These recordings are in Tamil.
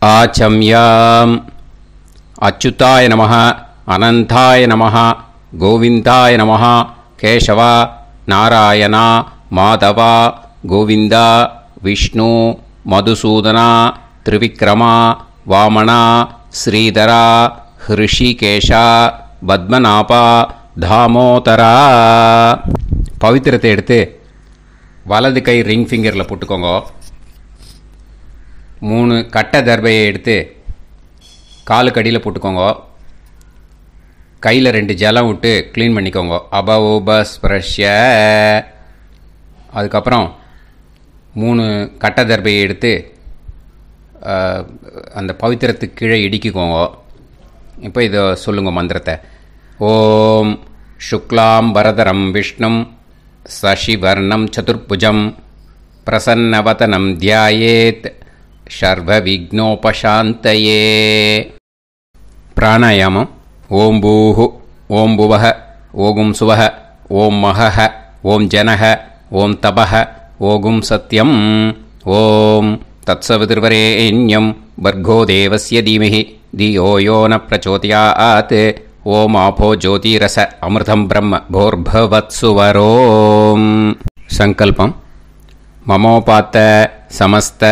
ஆச்சம்யாம். அச்சுதாய நமः, அனந்தாய நமः, கோவிந்தாய நமः, கேசவா, நாராயணா, மாதவா, கோவிந்தா, விஷ்ணு, மதுசூதனா, திரிவிக்ரமா, வாமனா, ஸ்ரீதரா, ஹிருஷிகேஷா, பத்மநாபா, தாமோதரா. பவித்திரத்தை எடுத்து வலது கை ரிங் ஃபிங்கரில் போட்டுக்கோங்க. 3 கட்டை தர்பையை எடுத்து காலுக்கடியில் போட்டுக்கோங்க. கையில் 2 ஜலம் விட்டு க்ளீன் பண்ணிக்கோங்க. அபௌபஸ்பிரஷ்ய. அதுக்கப்புறம் 3 கட்டை தர்பையை எடுத்து அந்த பவித்திரத்துக்கு கீழே இடிக்கிக்கோங்க. இப்போ இதை சொல்லுங்கள் மந்திரத்தை. ஓம் சுக்லாம் வரதரம் விஷ்ணும் சசிவர்ணம் சதுர்புஜம் பிரசன்னவதனம் தியாயேத் சர்வ விக்னோபசாந்தயே. பிராணாயாமம். ஓம் பூஹு, ஓம் புவஹ, ஓகும் சுவஹ, ஓம் மஹஹ, ஓம் ஜனஹ, ஓம் தபஹ, ஓகும் சத்யம். ஓம் தத்சவிதுர்வரேண்யம் பர்கோ தேவஸ்ய தீமஹி தியோ யோ ந பிரச்சோதயாத். ஓம் ஆபோ ஜோதிரச அமிர்தம் பிரம்ம போர்பவத்சுவரோம். சங்கல்பம். மமோபாத்த சமஸ்த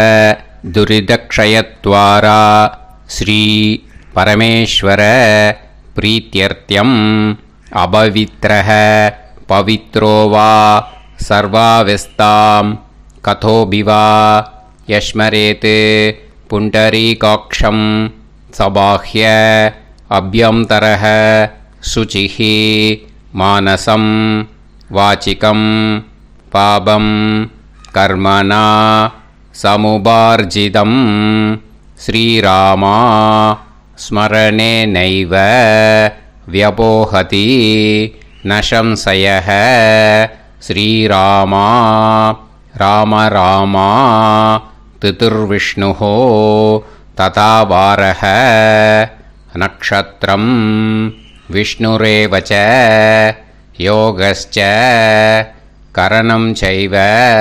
துரிதக்ஷயத்வாரா ஸ்ரீ பரமேஸ்வர பிரீத்யர்த்தியம் அபவித்ரஹ பவித்ரோ வா சர்வாவஸ்தாம் கதோபிவா யஸ்மரேத் புண்டரீகாக்ஷம் சபாஹ்ய அப்யந்தரஹ சுசிஹ மானசம் வாசிகம் பாபம் கர்மணா சமுபார்ஜிதம் ஸ்ரீராமா ஸ்மரணேனைவ வ்யபோஹதி ந சம்சயः. ஸ்ரீராமா ராம ராமா திதிர்விஷ்ணுः ததா வாரः நக்ஷத்ரம் விஷ்ணுரேவ ச யோகஸ்ச கரணம் சைவ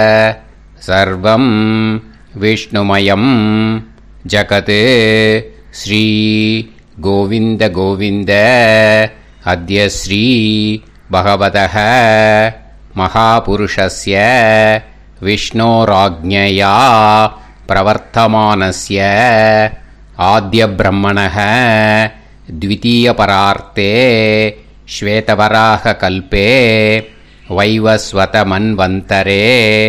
சர்வம் விஷ்ணுமயம் ஜகத். ஸ்ரீ கோவிந்த கோவிந்த அத்ய ஸ்ரீ பகவதः மகாபுருஷஸ்ய விஷ்ணோராஜ்ஞயா பிரவர்த்தமானஸ்ய ஆத்ய பிரம்மணः த்விதீயபரார்த்தே ஸ்வேதவராக கல்பே வைவஸ்வத மன்வந்தரே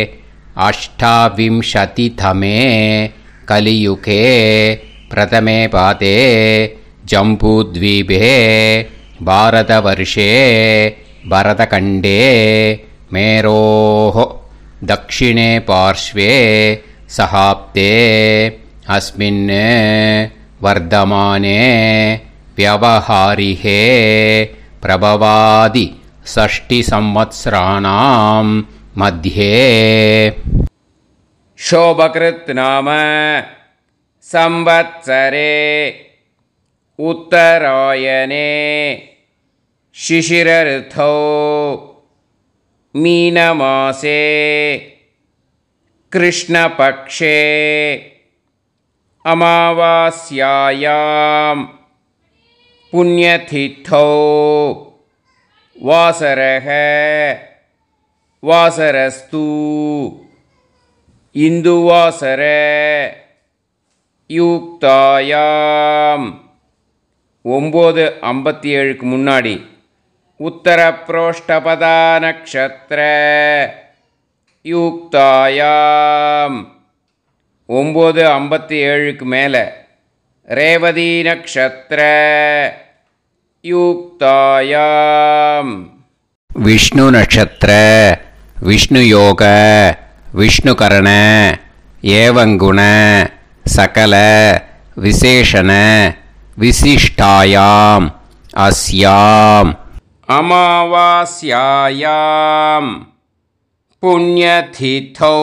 அஷ்டாவிம்சதிதமே கலியுகே பிரதமே பாதே ஜம்பூத்வீபே பாரதவர்ஷே பரதகண்டே மேரோः தக்ஷிணே பார்ஷ்வே சஹாப்தே அஸ்மின் வர்தமானே व्यवहारिहे प्रभवादि षष्टि संवत्सराणां मध्ये. शोभकृत् नाम संवत्सरे उत्तरायणे शिशिरऋतौ मीनमासे कृष्णपक्षे अमावास्यायां पुण्यतिथौ वासरः वासरस्तु इन्दुवासर युक्तायां 9:57 முன்னாடி உத்தரப்ரோஷ்டபதா நக்ஷத்ர யுக்தாயாம் 9:57 மேலே ரேவதி நக்ஷத்ர யுக்தாயாம். விஷ்ணு நக்ஷத்ர விஷ்ணு யோக விஷ்ணுகரண ஏவங்குண சகல விசேஷண விசிஷ்டாயாம் அஸ்யாம் அமாவாஸ்யாயாம் புண்ணியதிதௌ.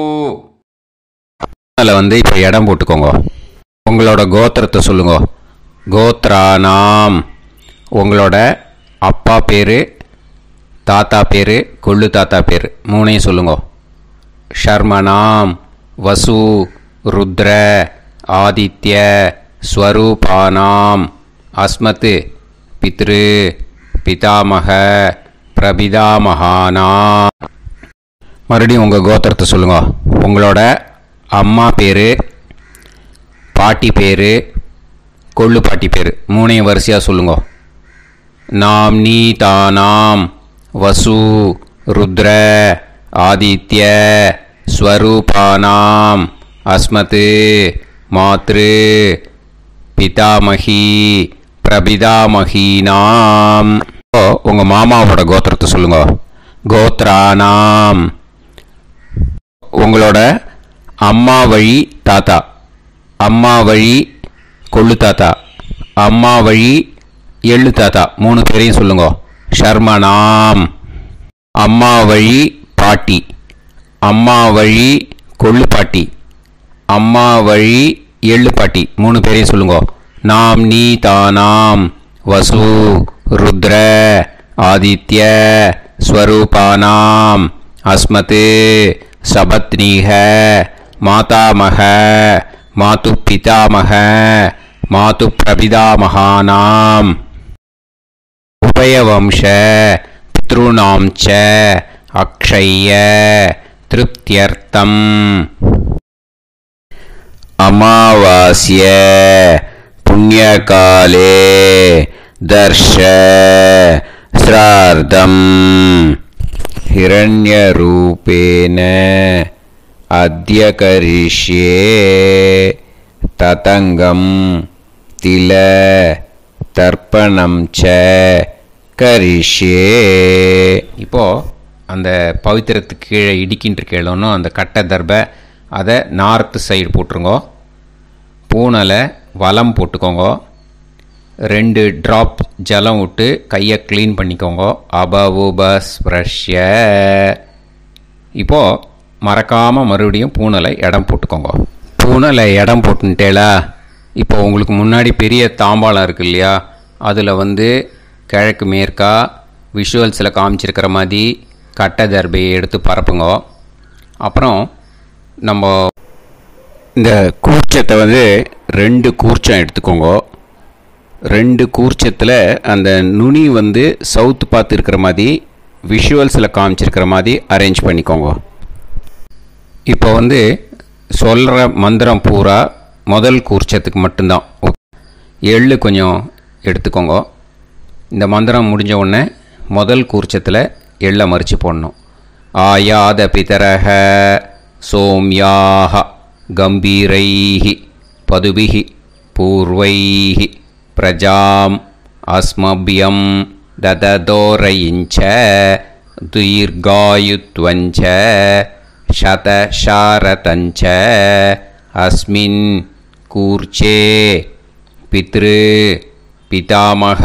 அதில் இப்போ இடம் போட்டுக்கோங்க. உங்களோட கோத்திரத்தை சொல்லுங்க. கோத்ரானாம். உங்களோட அப்பா பேர், தாத்தா பேர், கொள்ளு தாத்தா பேர் 3ஐயும் சொல்லுங்க. ஷர்மனாம் வசு ருத்ர ஆதித்ய ஸ்வரூபானாம் அஸ்மத் பித்ரு பிதாமக பிரபிதாமகானாம். மறுபடியும் உங்கள் கோத்திரத்தை சொல்லுங்க. உங்களோட அம்மா பேர், பாட்டி பேர், கொள்ளு பாட்டி பேர் மூணையும் வரிசையாக சொல்லுங்க. நாம்னி தானாம் வசு ருத்ர ஆதித்ய ஸ்வரூபானாம் அஸ்மத் மாத்ரு பிதாமகி பிரபிதாமகீனாம். உங்கள் மாமாவோட கோத்திரத்தை சொல்லுங்க. கோத்ரானாம். உங்களோட அம்மா வழி தாத்தா, அம்மா வழி கொள்ளு தாத்தா, அம்மா வழி எள்ளு தாத்தா மூணு பேரையும் சொல்லுங்க. ஷர்மனாம். அம்மா வழி பாட்டி, அம்மா வழி கொள்ளு பாட்டி, அம்மா வழி எள்ளு பாட்டி மூணு பேரையும் சொல்லுங்க. நாம் நீ தானாம் வசு ருத்ர ஆதித்ய ஸ்வரூபானாம் அஸ்மத் சபத்னீஹ மாதாமக மாது பிதாமக மாது பிரபிதாமகானாம் உபயவம்ச பித்ருணாம் ச அக்ஷய திருப்தியர்த்தம். அமாவாஸ்ய புண்ணியகாலே தர்ஷ ஸ்ரார்த்தம் ஹிரண்யரூபேன அத்ய கரிஷ்யே ததங்கம் தில தர்ப்பணம் ச கரிஷ்யே. இப்போது அந்த பவித்திரத்துக்கு கீழே இடிக்கின்ற கீழே அந்த கட்டை தர்பை அதை நார்த்து சைடு போட்டுருங்கோ. பூனலை வலம் போட்டுக்கோங்க. 2 ட்ராப் ஜலம் விட்டு கையை க்ளீன் பண்ணிக்கோங்க. அபவுபஸ்ப்ரஷ்ய. இப்போது மறக்காமல் மறுபடியும் பூனலை இடம் போட்டுக்கோங்க. பூனலை இடம் போட்டுட்டேலா. இப்போ உங்களுக்கு முன்னாடி பெரிய தாம்பாளம் இருக்கு இல்லையா, அதில் கிழக்கு மேற்கா விஷுவல்ஸில் காமிச்சிருக்கிற மாதிரி கட்டை தர்பையை எடுத்து பரப்புங்க. அப்புறம் நம்ம இந்த கூர்ச்சத்தை 2 கூர்ச்சம் எடுத்துக்கோங்க. 2 கூர்ச்சத்தில் அந்த நுனி சவுத்து பார்த்து இருக்கிற மாதிரி விஷுவல்ஸில் காமிச்சிருக்கிற மாதிரி அரேஞ்ச் பண்ணிக்கோங்க. இப்போ சொல்கிற மந்திரம் பூரா முதல் கூர்ச்சத்துக்கு மட்டும்தான். எள்ளு கொஞ்சம் எடுத்துக்கோங்க. இந்த மந்திரம் முடிஞ்ச உடனே முதல் கூர்ச்சத்தில் எள்ளை மறித்து போடணும். ஆயாத பிதரஹ சோம்யாக கம்பீரைஹி பதுபிஹி பூர்வைஹி பிரஜாம் அஸ்மபியம் தததோரயிஞ்ச தீர்காயுத்வஞ்ச சதசாரதஞ்ச அஸ்மின் கூர்ச்சே பித்ரு பிதாமக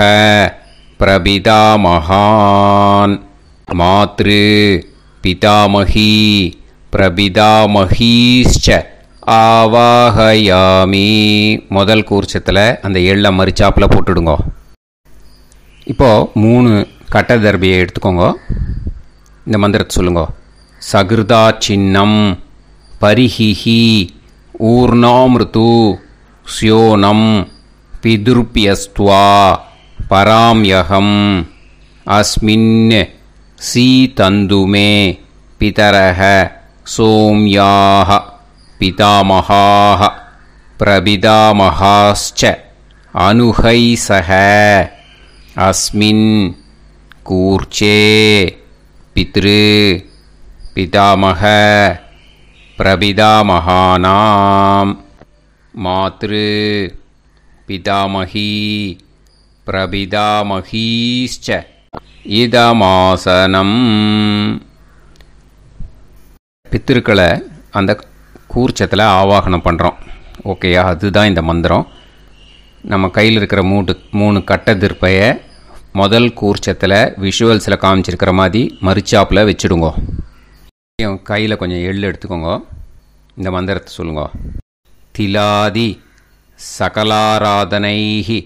பிரபிதாமகான் மாத்ரு பிதாமகி பிரபிதாமகீஸ்ச ஆவாஹயாமி. முதல் கூர்ச்சத்தில் அந்த எள்ளை மறிச்சாப்பில் போட்டுடுங்க. இப்போது 3 கட்டை தர்பியை எடுத்துக்கோங்க. இந்த மந்திரத்தை சொல்லுங்க. சகிருதா சின்னம் பரிஹிஹி ஊர்ணாமிருத்து ஸ்யோனம் பிதுர்பியஸ்துவா பராம்யகம் அஸ்மின் சீதந்துமே பிதரஹ சோம்யாக பிதாமகாஹ பிரபிதாமகாஸ்ச அனுஹைசஹ அஸ்மின் கூர்ச்சே பித்ரு பிதாமக பிரபிதாமகானாம் மாத்ரு பிதாமகி பிரபிதாமகீஸ்ச இதமாசனம். பித்திருக்களை அந்த கூர்ச்சத்தில் ஆவாகனம் பண்ணுறோம். ஓகேயா? அதுதான் இந்த மந்திரம். நம்ம கையில் இருக்கிற 3 கட்டை திருப்பையை முதல் கூர்ச்சத்தில் விஷுவல்ஸில் காமிச்சிருக்கிற மாதிரி மறிச்சாப்பில் வச்சுடுங்க. கையில் கொஞ்சம் எள்ளு எடுத்துக்கோங்க. இந்த மந்திரத்தை சொல்லுங்க. திலாதி சகலாராதனைஹி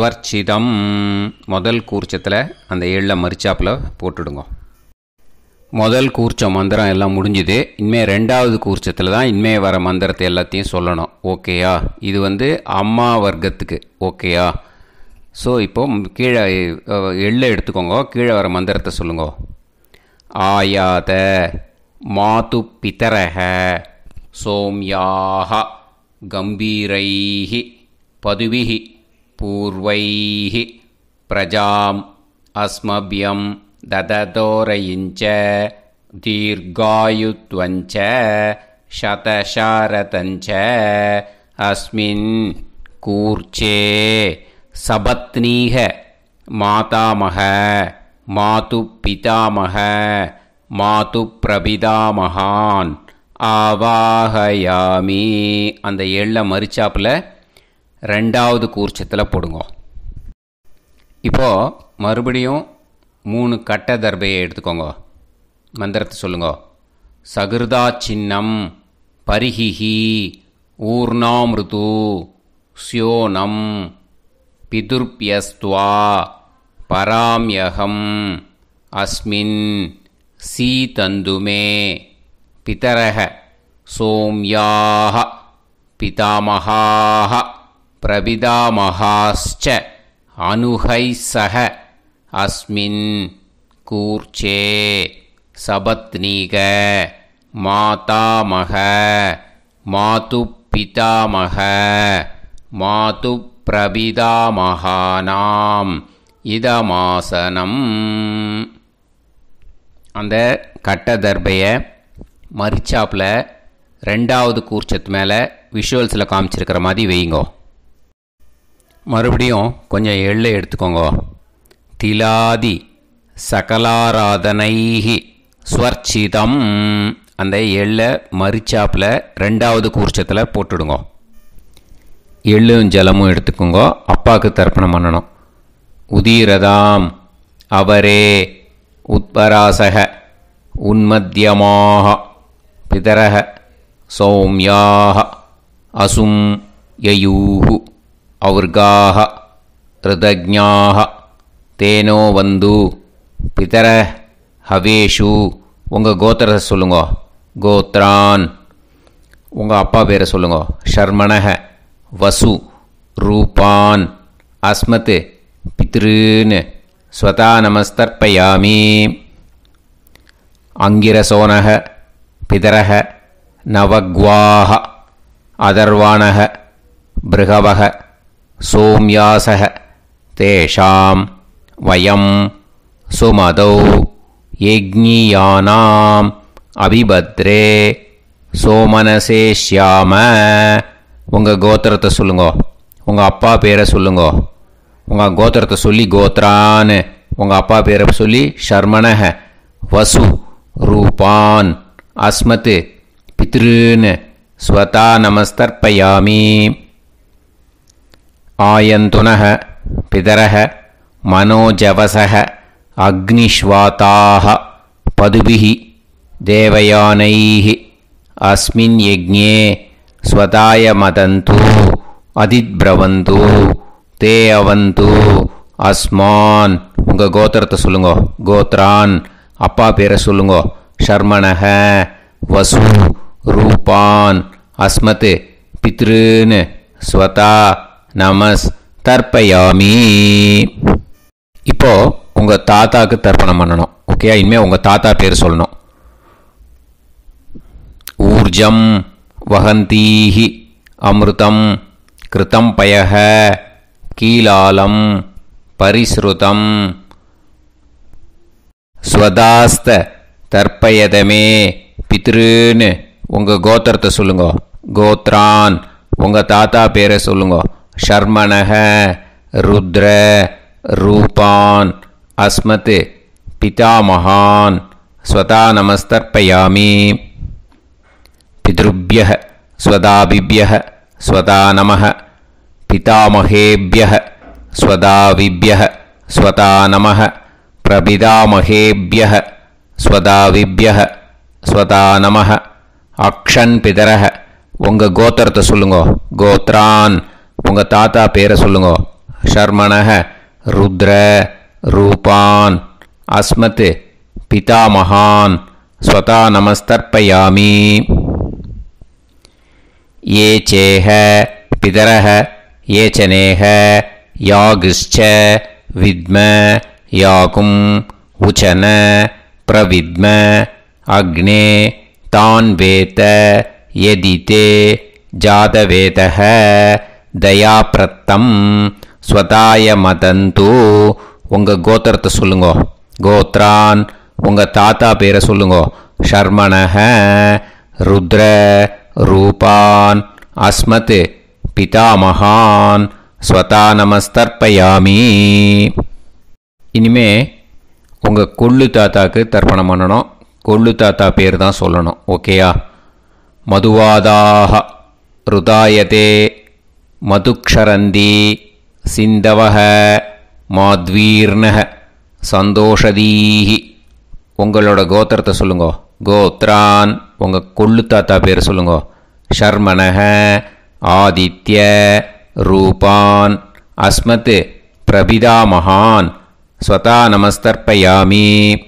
ஸ்வர்ச்சிதம். முதல் கூர்ச்சத்தில் அந்த எள்ளை மறிச்சாப்பில் போட்டுடுங்க. முதல் கூர்ச்ச மந்திரம் எல்லாம் முடிஞ்சுது. இனிமேல் ரெண்டாவது கூர்ச்சத்தில் தான் இனிமேல் வர மந்திரத்தை எல்லாத்தையும் சொல்லணும். ஓகேயா? இது அம்மா வர்க்கத்துக்கு. ஓகேயா? ஸோ இப்போது கீழே எள்ளை எடுத்துக்கோங்க. கீழே வர மந்திரத்தை சொல்லுங்க. ஆயாத மாது பிதரஹ சோம்யாக கம்பீரைஹி பதுவிஹி பூர்வைஹி பிரஜாம் அஸ்மபியம் தததோரயிஞ்ச தீர்காயுத்வஞ்ச சதசாரதஞ்ச அஸ்மின் கூர்ச்சே சபத்னீக மாதாமக மாது பிதாமக மாது பிரபிதாமகான் ஆவாஹயாமி. அந்த எள்ளை மரிச்சாப்பில் ரெண்டாவது கூர்ச்சத்தில் போடுங்க. இப்போது மறுபடியும் 3 கட்ட தர்பையை எடுத்துக்கோங்க. மந்திரத்தை சொல்லுங்க. சகிருதா சின்னம் பரிஹிஹி ஊர்ணாமிருது ஸ்யோனம் பிதுர்பியஸ்துவா பராம்யகம் அஸ்மின் சீதந்துமே பிதரஹ சோம்யாக பிதாமகாஹ பிரபிதாமகாஸ்ச அனுஹைசஹ அஸ்மின் கூர்ச்சே சபத்னீக மாதாமக மாது பிதாமக மாது பிரபிதாமகானாம் இதமாசனம். அந்த கட்ட தர்பையை மரிச்சாப்பில் ரெண்டாவது கூர்ச்சத்து மேலே விஷுவல்ஸில் காமிச்சிருக்கிற மாதிரி வைங்கோ. மறுபடியும் கொஞ்சம் எள்ளை எடுத்துக்கோங்க. திலாதி சகலாராதனைஹி ஸ்வர்ச்சிதம். அந்த எள்ளை மரிச்சாப்பில் ரெண்டாவது கூர்ச்சத்தில் போட்டுடுங்க. எள்ளும் ஜலமும் எடுத்துக்கோங்க. அப்பாவுக்கு தர்ப்பணம் பண்ணணும். உதீரதாம் அவரே உத்பராசக உன்மத்தியமாக பிதரஹ சௌம்யாக அசும் யயூஹு அவுர்காக ரிதஜ்ஞாக தேனோ வந்து பிதர ஹவேஷு. உங்கள் கோத்திரத்தை சொல்லுங்க. கோத்ரான். உங்கள் அப்பா பேரை சொல்லுங்க. ஷர்மணக வசு ரூபான் அஸ்மத் பித்ருன்னு ஸ்வதா நமஸ்தர்ப்பயாமி. அங்கிரசோனக பிதரஹ நவக்வாஹ அதர்வாணக பிருகவக சோம்யாசக தேஷாம் வயம் சுமதௌ யஜ்ஞியானாம் அபிபத்ரே சோமனசேஷ்யாம. உங்கள் கோத்திரத்தை சொல்லுங்க. உங்கள் அப்பா பேரை சொல்லுங்க. உங்கள் கோத்திரத்தை சொல்லி கோத்ரான்னு உங்கள் அப்பா பேரை சொல்லி ஷர்மணக வசு ரூபான் அஸ்மத் பித்ருன்னு ஸ்வதா நமஸ்தர்ப்பயாமி. ஆயந்துனஹ பிதரஹ மனோஜவசஹ அக்னிஷ்வாதாக பதுபிஹி தேவயானைஹி அஸ்மின் யஜ்ஞே ஸ்வதாய மதந்து அதித்பிரவந்து தே அவது அஸ்மான். உங்கள் கோத்திரத்தை சொல்லுங்க. கோத்ரான். அப்பா பேரை சொல்லுங்க. ஷர்மணக வசு ரூபான் அஸ்மத் பித்ருன்னு ஸ்வதா நமஸ் தர்ப்பயாமி. இப்போது உங்கள் தாத்தாவுக்கு தர்ப்பணம் பண்ணணும். ஓகே? இனிமேல் உங்கள் தாத்தா பேர் சொல்லணும். ஊர்ஜம் வஹந்தீஹி அமிர்தம் கிருதம் பயஹ கீலாலம் பரிஸ்ருதம் ஸ்வதாஸ்த தர்ப்பயதமே பித்ருன்னு உங்கள் கோத்திரத்தை சொல்லுங்க. கோத்ரான். உங்கள் தாத்தா பேரை சொல்லுங்க. ஷர்மணக ருத்ர ரூபான் அஸ்மத் பிதாமகான் ஸ்வதா நமஸ்தர்ப்பயாமி. பித்ருப்யஹ ஸ்வதாபிப்யஹ ஸ்வதா நமஹ பிதாமகேப்யஹ ஸ்வதாவிப்யஹ ஸ்வதா நமஹ பிரபிதாமகேப்யஹ ஸ்வதாவிப்யஹ ஸ்வதா நமஹ. அக்ஷன் பிதரஹ. உங்கள் கோத்திரத்தை சொல்லுங்க. கோத்ரான். உங்கள் தாத்தா பேரை சொல்லுங்க. ஷர்மணக ருத்ர ரூபான் அஸ்மத் पितामहान् स्वता नमस्तर्पयामि। ये चेह पितरः ये च नेह यागश्च विद्म याकुं उचन प्रविद्म अग्ने तान् वेत यदिते जातवेदः दयाप्रत्तं स्वताय मदन्तु। உங்கள் கோத்திரத்தை சொல்லுங்கோ. கோத்ரான் உங்கள் தாத்தா பேரை சொல்லுங்கோ. ஷர்மணஹ ருத்ர ரூபான் அஸ்மத் பிதாமகான் ஸ்வதா நமஸ்தர்ப்பயாமி. இனிமே உங்கள் கொள்ளு தாத்தாக்கு தர்ப்பணம் பண்ணணும். கொள்ளு தாத்தா பேர் தான் சொல்லணும். ஓகேயா? மதுவாதாக ருதாயதே மதுக்ஷரந்தி சிந்தவஹ மாத்வீர்ணஹ சந்தோஷதீஹி. உங்களோட கோத்திரத்தை சொல்லுங்கோ. கோத்ரான் உங்கள் கொள்ளு தாத்தா பேர் சொல்லுங்கோ. ஷர்மணஹ ஆதித்ய ரூபான் அஸ்மத் பிரபிதாமகான் ஸ்வதா நமஸ்தர்ப்பயாமி.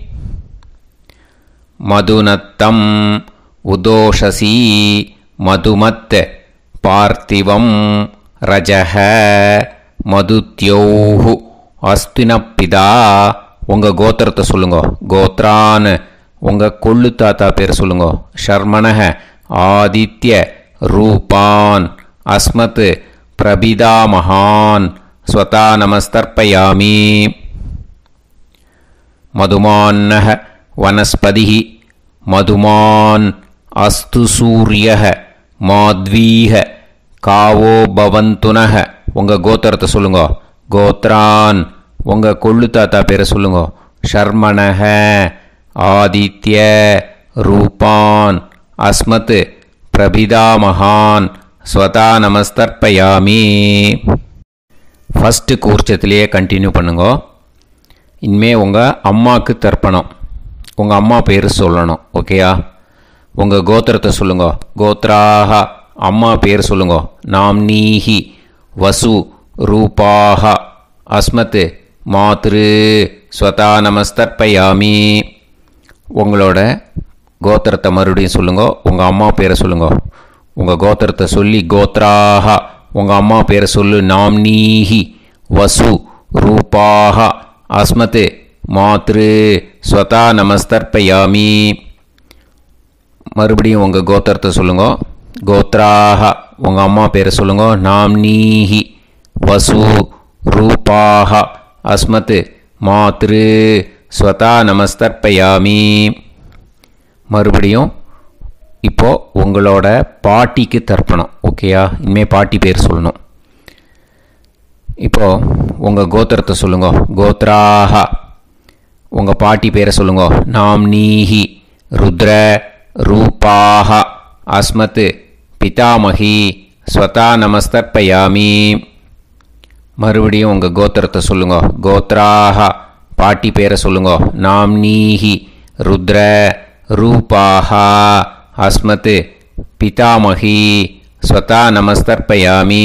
மதுநத்தம் உதோஷசி மதுமத் பார்த்திவம் ரஜஹ மதுத்யோஹு அஸ்தினப்பிதா. உங்கள் கோத்திரத்தை சொல்லுங்கோ. கோத்ரான் உங்கள் கொள்ளு தாத்தா பேர் சொல்லுங்கோ. ஷர்மணஹ ஆதித்ய ரூபான் அஸ்மத் பிரபிதாமகான் ஸ்வதா நமஸ்தர்ப்பயாமி. மதுமான்னஹ வனஸ்பதிஹி மதுமான் அஸ்து சூரியஹ மாத்வீஹ காவோ பவந்துனஹ. உங்கள் கோத்திரத்தை சொல்லுங்கோ. கோத்ரான் உங்கள் கொள்ளு தாத்தா பேரை சொல்லுங்கோ. ஷர்மணஹ ஆதித்ய ரூபான் அஸ்மத் பிரபிதாமகான் ஸ்வதா நமஸ்தர்ப்பயாமி. ஃபஸ்ட்டு கூர்ச்சத்திலேயே கண்டினியூ பண்ணுங்கோ. இனிமே உங்கள் அம்மாவுக்கு தர்ப்பணம். உங்கள் அம்மா பேர் சொல்லணும். ஓகேயா? உங்கள் கோத்திரத்தை சொல்லுங்கோ. கோத்ராக அம்மா பேர் சொல்லுங்கோ. நாம்னீஹி வசு ரூபாக அஸ்மத் மாத்ரு ஸ்வதா நமஸ்தர்ப்பயாமி. உங்களோட கோத்திரத்தை மறுபடியும் சொல்லுங்கோ. உங்கள் அம்மா பேரை சொல்லுங்கோ. உங்கள் கோத்திரத்தை சொல்லி கோத்ராக உங்கள் அம்மா பேரை சொல்லு. நாம்னீஹி வசு ரூபாக அஸ்மத் மாத்ரு ஸ்வதா நமஸ்தர்ப்பயாமி. மறுபடியும் உங்கள் கோத்திரத்தை சொல்லுங்கோ. கோத்ராக உங்கள் அம்மா பேரை சொல்லுங்கோ. நாம்னீஹி வசு ரூபாக அஸ்மத் மாத்ரு ஸ்வதா நமஸ்தர்ப்பயாமி. மறுபடியும் இப்போது உங்களோட பாட்டிக்கு தர்ப்பணம். ஓகேயா? இனிமேல் பாட்டி பேர் சொல்லணும். இப்போது உங்கள் கோத்திரத்தை சொல்லுங்கோ. கோத்ராக உங்கள் பாட்டி பேரை சொல்லுங்கோ. நாம்னீஹி ருத்ர ரூபாக அஸ்மத் பிதாமகி ஸ்வதா நமஸ்தர்ப்பயாமி. மறுபடியும் உங்கள் கோத்திரத்தை சொல்லுங்கோ. கோத்ராக பாட்டி பேரை சொல்லுங்கோ. நாம்னீஹி ருத்ர ரூபாக அஸ்மத் பிதாமகி ஸ்வதா நமஸ்தர்ப்பயாமி.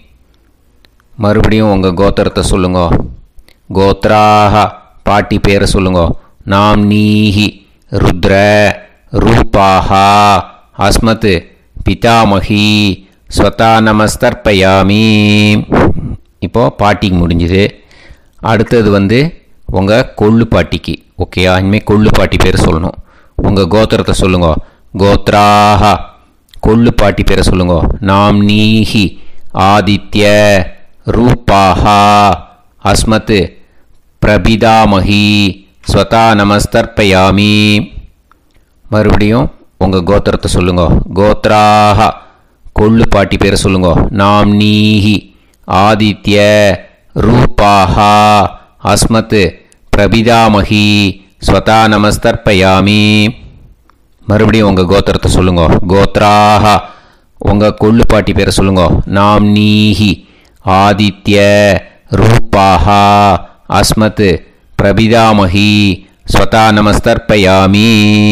மறுபடியும் உங்கள் கோத்திரத்தை சொல்லுங்கோ. கோத்ராக பாட்டி பேரை சொல்லுங்கோ. நாம்னீஹி ருத்ர ரூபாக அஸ்மத் பிதாமகி ஸ்வதா நமஸ்தர்ப்பயாமி. இப்போது பாட்டிக்கு முடிஞ்சுது. அடுத்தது உங்கள் கொள்ளு பாட்டிக்கு. ஓகேயா? இனிமேல் கொள்ளு பாட்டி பேர் சொல்லணும். உங்கள் கோத்திரத்தை சொல்லுங்கோ. கோத்ராக கொள்ளு பாட்டி பேரை சொல்லுங்கோ. நாம்னீஹி ஆதித்ய ரூபாக அஸ்மத் பிரபிதாமகி ஸ்வதா நமஸ்தர்ப்பயாமி. மறுபடியும் உங்கள் கோத்திரத்தை சொல்லுங்கோ. கோத்ராக கொள்ளு பாட்டி பேரை சொல்லுங்கோ. நாம்னீஹி ஆதித்ய ரூபாக அஸ்மத் பிரபிதாமகி ஸ்வதா நமஸ்தர்ப்பயாமி. மறுபடியும் உங்கள் கோத்திரத்தை சொல்லுங்கோ. கோத்ராக உங்கள் கொள்ளு பாட்டி பேரை சொல்லுங்கோ. நாம்னீஹி ஆதித்ய ரூபாக அஸ்மத் பிரபிதாமகி ஸ்வதா நமஸ்தர்ப்பயாமி.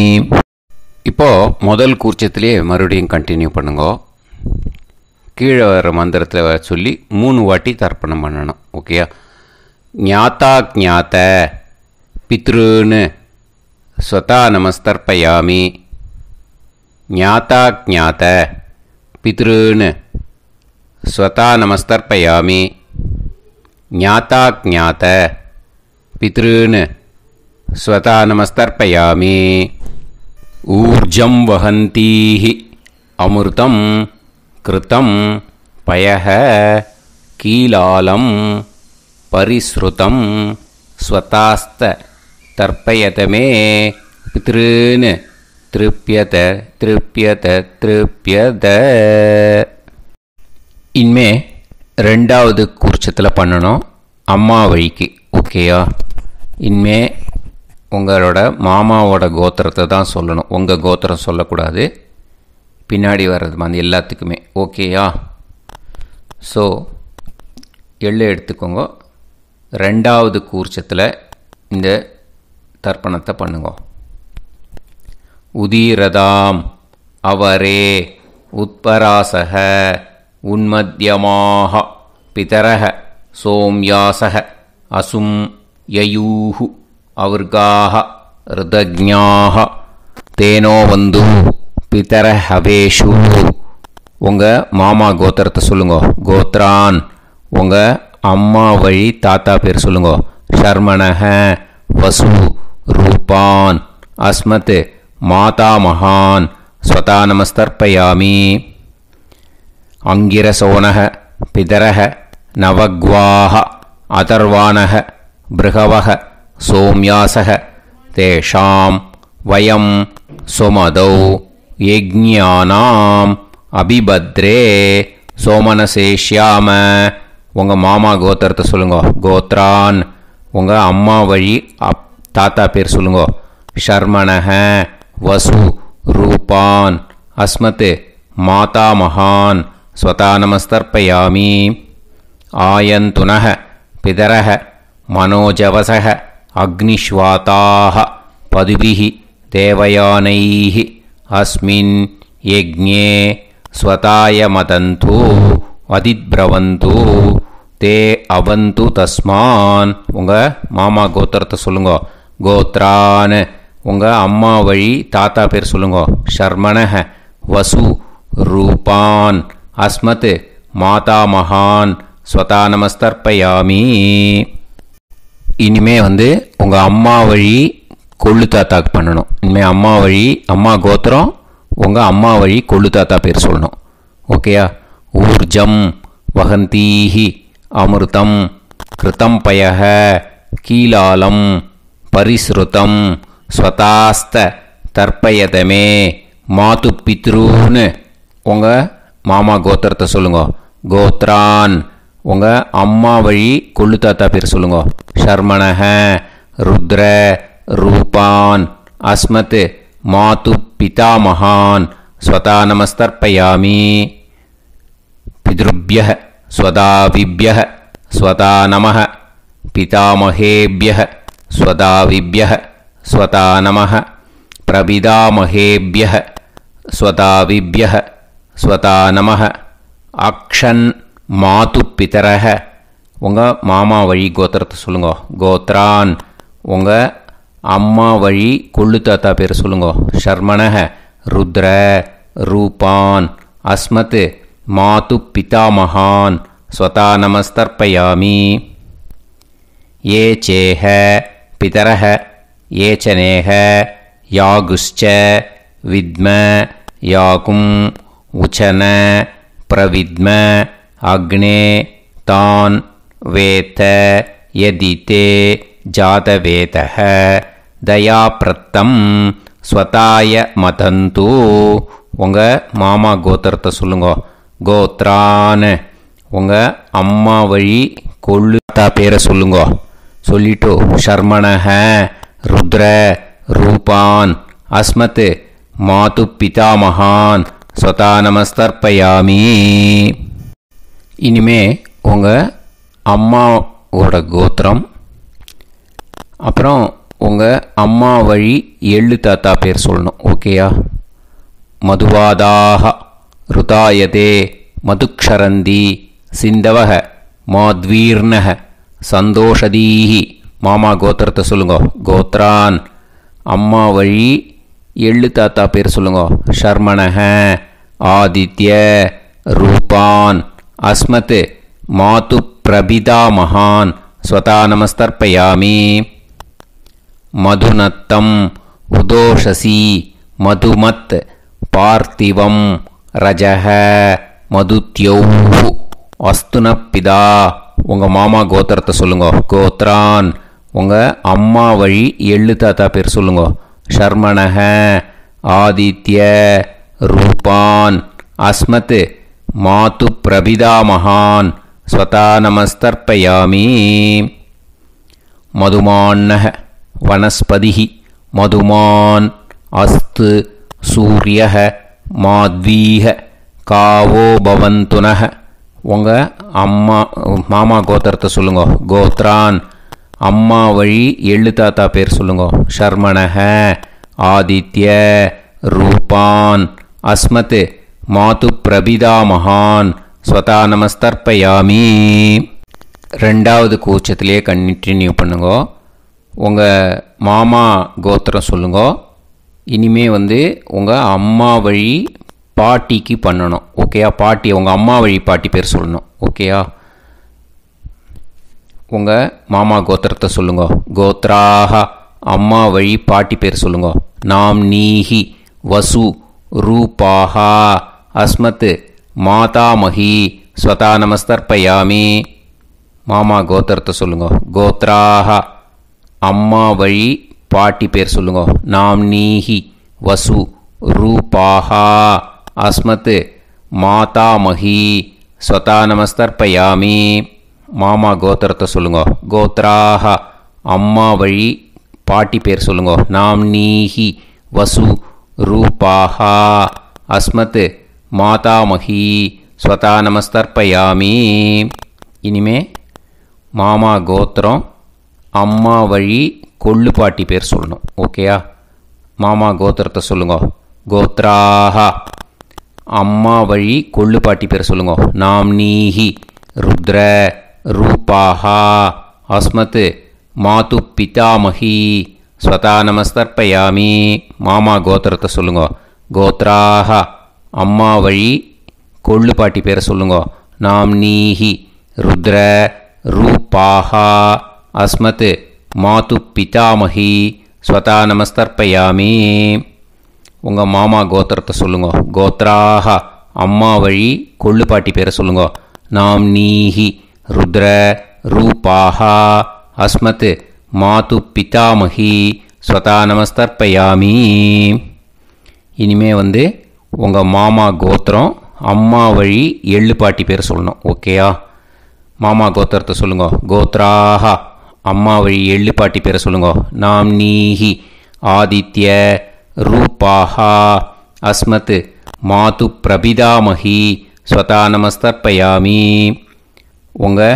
இப்போது முதல் கூர்ச்சத்திலே மறுபடியும் கண்டினியூ பண்ணுங்கோ. கீழே வர மந்திரத்தில் சொல்லி 3 வாட்டி தர்ப்பணம் பண்ணணும். ஓகேயா? ஞாத்தா ஞாத்த பித்ருன்னு ஸ்வதா நமஸ்தர்ப்பயாமி. ஞாதா ஞாத பித்ருன் ஸ்வதா நமஸ்தர்ப்பயாமி. ஞாதா ஞாத பித்ருன் ஸ்வதா நமஸ்தர்ப்பயாமி. ஊர்ஜம் வஹந்தீஹி அமிர்தம் கிருதம் பயஹ கீலாலம் பரிஸ்ருதம் ஸ்வதாஸ்த தர்ப்பயத மே பித்ருன் திருப்யத திருப்யத திருப்யத. இனிமே ரெண்டாவது கூர்ச்சத்தில் பண்ணணும், அம்மா வழிக்கு. ஓகேயா? இனிமே உங்களோட மாமாவோட கோத்திரத்தை தான் சொல்லணும், உங்கள் கோத்திரம் சொல்லக்கூடாது. பின்னாடி வர்றது மாதிரி எல்லாத்துக்குமே. ஓகேயா? ஸோ எள்ளு எடுத்துக்கோங்க. ரெண்டாவது கூர்ச்சத்தில் இந்த தர்ப்பணத்தை பண்ணுங்க. உதீரதாம் அவரே உத்பராசக உன்மத்யமாக பிதரக சோம்யாசக அசும் யயூஹு அவர்காக ருதஜ்ஞாக தேனோ வந்து பிதர ஹவேஷு. உங்கள் மாமா கோத்திரத்தை சொல்லுங்க. கோத்ரான் உங்கள் அம்மா வழி தாத்தா பேர் சொல்லுங்க. ஷர்மணஹ வசு ரூபான் அஸ்மத் மாதா மகான் ஸ்வதா நமஸ்தர்ப்பயாமி. அங்கிரசோனஹ பிதரஹ நவக்வாஹ அதர்வாணஹ பிருகவஹ சோம்யாசஹ தேஷாம் வயம் சுமதௌ யஜ்ஞானாம் அபிபத்ரே சோமனசேஷ்யாம. உங்கள் மாமா கோத்திரத்தை சொல்லுங்க. கோத்ரான் உங்கள் அம்மா வழி தாத்தா பேர் சொல்லுங்க. ஷர்மணஹ வசு ரூபான் அஸ்மத் மாதா மகான் ஸ்வதா நமஸ்தர்ப்பயாமி. ஆயந்துனஹ பிதரஹ மனோஜவசஹ அக்னிஷ்வாதாஹ பதுபிஹி தேவயானைஹி அஸ்மின் யஜ்ஞே ஸ்வதாய மதந்து அதித்ப்ரவந்து தே அவந்து தஸ்மான். உங்கள் மாமா கோத்திரத்தை சொல்லுங்க. கோத்ரான் உங்கள் அம்மா வழி தாத்தா பேர் சொல்லுங்க. ஷர்மணஹ வசு ரூபான் அஸ்மத் மாதா மகான் ஸ்வதா நமஸ்தர்ப்பயாமி. இனிமே உங்கள் அம்மா வழி கொள்ளு தாத்தாக்கு பண்ணணும். இனிமேல் அம்மா வழி அம்மா கோத்திரம் உங்கள் அம்மா வழி கொள்ளு தாத்தா பேர் சொல்லணும். ஓகேயா? ஊர்ஜம் வஹந்தீஹி அமிர்தம் கிருதம் பயஹ கீலாலம் பரிஸ்ருதம் ஸ்வதாஸ்த தர்ப்பயதமே மாது பித்ருன். உங்கள் மாமா கோத்திரத்தை சொல்லுங்க. கோத்ரான் உங்கள் அம்மா வழி கொள்ளு தாத்தா பேர் சொல்லுங்க. ஷர்மணஹ ருத்ர ரூபான் அஸ்மத் மாது பிதா மகான் ஸ்வதா நமஸ்தர்ப்பயாமி. பித்ருப்யஹ ஸ்வதாவிப்யஹ ஸ்வதா நமஹ பிதாமஹேப்யஹ ஸ்வதாவிப்யஹ ஸ்வதா நமஹ பிரபிதாமஹேப்யஹ ஸ்வதாவிப்யஹ ஸ்வதா நமஹ. அக்ஷன் மாது பிதரஹ உங்கள் மாமா வழி கோத்திரத்தை சொல்லுங்க. கோத்ரான் உங்கள் அம்மா வழி கொள்ளு தாத்தா பேர் சொல்லுங்க. ஷர்மணஹ ருத்ர ரூபான் அஸ்மத் மாது பிதா மகான் ஸ்வதா நமஸ்தர்ப்பயாமி. ஏ சேஹ பிதரஹ ஏச்சனேஹ யாகுஷ்ச வித்ம யாகும் உச்சன பிரவித்ம அக்னே தான் வேத யதிதே ஜாதவேதஹ தயாப்ரத்தம் ஸ்வதாய மதந்து. உங்கள் மாமா கோத்திரத்தை சொல்லுங்க. கோத்ரான் உங்கள் அம்மா வழி கொள்ளு தாத்தா பேரை சொல்லுங்க. சொல்லிட்டு ஷர்மணஹ ருத்ர ரூபான் அஸ்மத் மாது பிதா மகான் ஸ்வதா நமஸ்தர்ப்பயாமி. இனிமே உங்கள் அம்மாவோட கோத்திரம், அப்புறம் உங்கள் அம்மா வழி எள்ளு தாத்தா பேர் சொல்லணும். ஓகேயா? மதுவாதாக ருதாயதே மதுக்ஷரந்தி சிந்தவக மாத்வீர்ணக சந்தோஷதீஹி. மாமா கோத்திரத்தை சொல்லுங்க. கோத்ரான் அம்மா வழி எள்ளு தாத்தா பேர் சொல்லுங்க. ஷர்மணஹ, ஆதித்ய, ரூபான், அஸ்மத், மாது பிரபிதா மகான் ஸ்வதா நமஸ்தர்ப்பயாமி. மதுநத்தம், உதோஷசி, மதுமத், பார்த்திவம், ரஜஹ, மதுத்யௌ, அஸ்துனப்பிதா. உங்கள் மாமா கோத்திரத்தை சொல்லுங்க. கோத்ரான், உங்கள் அம்மா வழி எள்ளு தாத்தா பேர் சொல்லுங்க. ஷர்மணஹ, ஆதித்ய, ரூபான், அஸ்மத், மாது பிரபிதா மகான் ஸ்வதா நமஸ்தர்ப்பயாமி. மதுமான்னஹ, வனஸ்பதிஹி, மதுமான், அஸ்து, சூரியஹ, மாத்வீஹ, காவோ பவந்துனஹ. உங்கள் மாமா கோத்திரத்தை சொல்லுங்க. கோத்ரான், அம்மா வழி எள்ளு தாத்தா பேர் சொல்லுங்க. ஷர்மணஹ, ஆதித்ய, ரூபான், அஸ்மத், மாது பிரபிதா மகான் ஸ்வதா நமஸ்தர்ப்பயாமி. ரெண்டாவது கூச்சத்திலே கண்டினியூ பண்ணுங்க. உங்கள் மாமா கோத்திரம் சொல்லுங்க. இனிமே உங்கள் அம்மா வழி பாட்டிக்கு பண்ணணும். ஓகேயா? பாட்டி, உங்கள் அம்மா வழி பாட்டி பேர் சொல்லணும். ஓகேயா? உங்கள் மாமா கோத்திரத்தை சொல்லுங்க. கோத்ராஹ, அம்மா வழி பாட்டி பேர் சொல்லுங்க. நாம் நீஹி, வசு, ரூபாஹா, அஸ்மத், மாதாமஹி ஸ்வதா நமஸ்தர்ப்பயாமி. மாமா கோத்திரத்தை சொல்லுங்க. கோத்ராஹ, அம்மா வழி பாட்டி பேர் சொல்லுங்க. நாம் நீஹி, வசு, ரூபாஹா, அஸ்மத், மாதாமஹி ஸ்வதா நமஸ்தர்ப்பயாமி. மாமா கோத்திரத்தை சொல்லுங்க. கோத்ராஹ, அம்மா வழி பாட்டி பேர் சொல்லுங்க. நாம் நீஹி, வசு, ரூபாஹா, அஸ்மத், மாதாமஹி ஸ்வதா நமஸ்தர்ப்பயாமி. இனிமே மாமா கோத்திரம் அம்மா வழி கொள்ளு பாட்டி பேர் சொல்லணும். ஓகேயா? மாமா கோத்திரத்தை சொல்லுங்க. கோத்ராஹ, அம்மா வழி கொள்ளு பாட்டி பேர் சொல்லுங்க. நாம் நீஹி, ருத்ர, ரூபாஹா, அஸ்மத், மாது பிதாமஹி ஸ்வதா நமஸ்தர்ப்பயாமி. மாமா கோத்திரத்தை சொல்லுங்க. கோத்ராஹ, அம்மா வழி கொள்ளு பாட்டி பேரை சொல்லுங்க. நாம் நீஹி, ருத்ர, ரூபாஹா, அஸ்மத், மாது பிதாமஹி ஸ்வதா நமஸ்தர்ப்பயாமி. உங்கள் மாமா கோத்திரத்தை சொல்லுங்க. கோத்ராஹ, அம்மா வழி கொள்ளு பாட்டி பேரை சொல்லுங்க. நாம் நீஹி, ருத்ர, ரூபாஹா, அஸ்மத், மாது பிதாமஹி ஸ்வதா நமஸ்தர்ப்பயாமி. இனிமே உங்கள் மாமா கோத்திரம் அம்மா வழி எள்ளு பாட்டி பேர் சொல்லணும். ஓகேயா? மாமா கோத்திரத்தை சொல்லுங்க. கோத்ராஹ, அம்மா வழி எள்ளு பாட்டி பேரை சொல்லுங்க. நாம் நீஹி, ஆதித்ய, ரூபாஹா, அஸ்மத், மாது பிரபிதாமஹி ஸ்வதா நமஸ்தர்ப்பயாமி. உங்கள்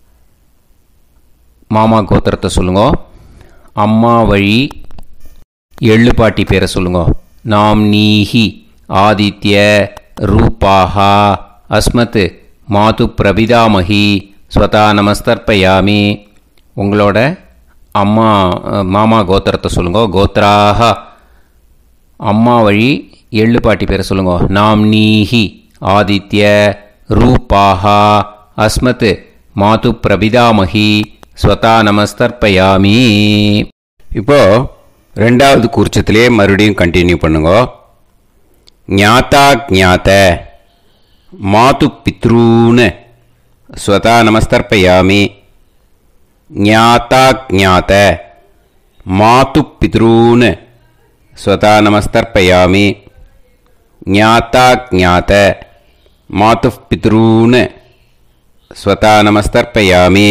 மாமா கோத்திரத்தை சொல்லுங்க. அம்மா வழி எள்ளு பாட்டி பேரை சொல்லுங்க. நாம் நீஹி, ஆதித்ய, ரூபாஹா, அஸ்மத், மாது பிரபிதாமஹி ஸ்வதா நமஸ்தர்ப்பயாமி. உங்களோட மாமா கோத்திரத்தை சொல்லுங்க. கோத்ராஹ, அம்மா வழி எள்ளு பாட்டி பேரை சொல்லுங்க. நாம் நீஹி, ஆதித்ய, ரூபாஹா, அஸ்மத், மாது பிரபிதாமஹி ஸ்வதா நமஸ்தர்ப்பயாமி. இப்போ ரெண்டாவது கூர்ச்சத்திலே மறுபடியும் கண்டினியூ பண்ணுங்க. ஞாதா ஞாத, மாது பித்ரூன் ஸ்வதா நமஸ்தர்ப்பயாமி. ஞாதா ஞாத, மாது பித்ரூன் ஸ்வதா நமஸ்தர்ப்பயாமி. ஞாதா ஞாத, மாது பித்ரூன் ஸ்வதா நமஸ்தர்ப்பயாமி.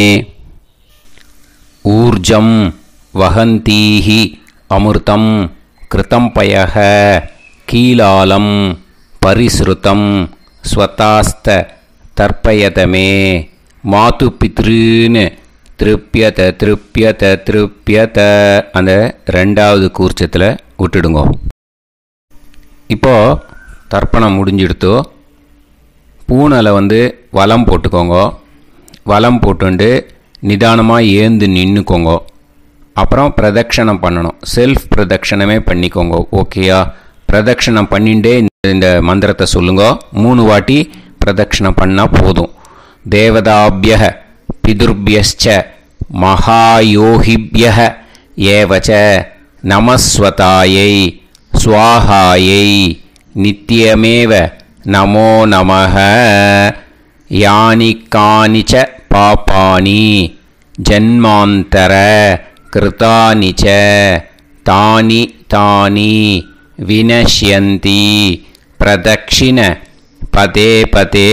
ஊர்ஜம் வஹந்தீஹி அமிர்தம் கிருதம் பயஹ கீலாலம் பரிஸ்ருதம் ஸ்வதாஸ்த தர்ப்பயதமே. மாது பித்ருன்னு திருப்பியத திருப்பியத திருப்பியத அந்த ரெண்டாவது கூர்ச்சத்தில் விட்டுடுங்க. இப்போது தர்ப்பணம் முடிஞ்சிடுத்தோ பூனலை வலம் போட்டுக்கோங்க. வலம் போட்டுண்டு நிதானமாக ஏந்து நின்றுக்கோங்க. அப்புறம் பிரதட்சணம் பண்ணணும். செல்ஃப் பிரதட்சணமே பண்ணிக்கோங்க. ஓகேயா? பிரதட்சணம் பண்ணிண்டே இந்த மந்திரத்தை சொல்லுங்க. 3 வாட்டி பிரதட்சணம் பண்ணால் போதும். தேவதாபிய பிதுர்பியச்ச மகாயோகிபிய ஏவச்ச நமஸ்வதாயை ஸ்வாஹாயை நித்யமேவ நமோ நமஹ. யானி கானிச்ச பாபானி ஜன்மாந்தர கிருதானி ச தானி தானி வினஷ்யந்தி பிரதக்ஷிண பதே பதே.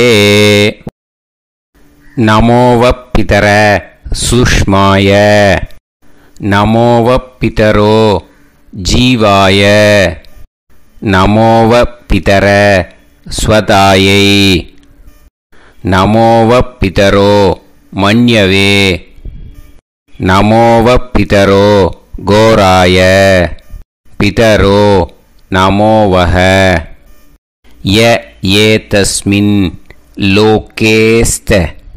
நமோவ பிதர சுஷ்மாய நமோவ பிதரோ ஜீவாய நமோவ பிதர ஸ்வதாயை நமோவ பிதரோ மன்யவே நமோவ பிதரோ கோராய பிதரோ நமோவஹ. ய ஏதஸ்மின் லோகேஸ்த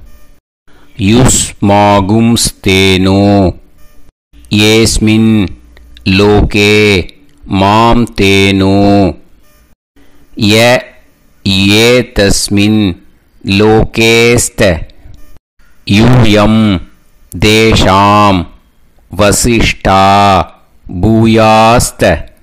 யுஸ்மாகும்ஸ்தேனோ ஏஸ்மின் லோகே மாம் தேனோ. ய ஏதஸ்மின் லோகேஸ்த யூயம் தேஷாம் வசிஷ்டா பூயாஸ்த.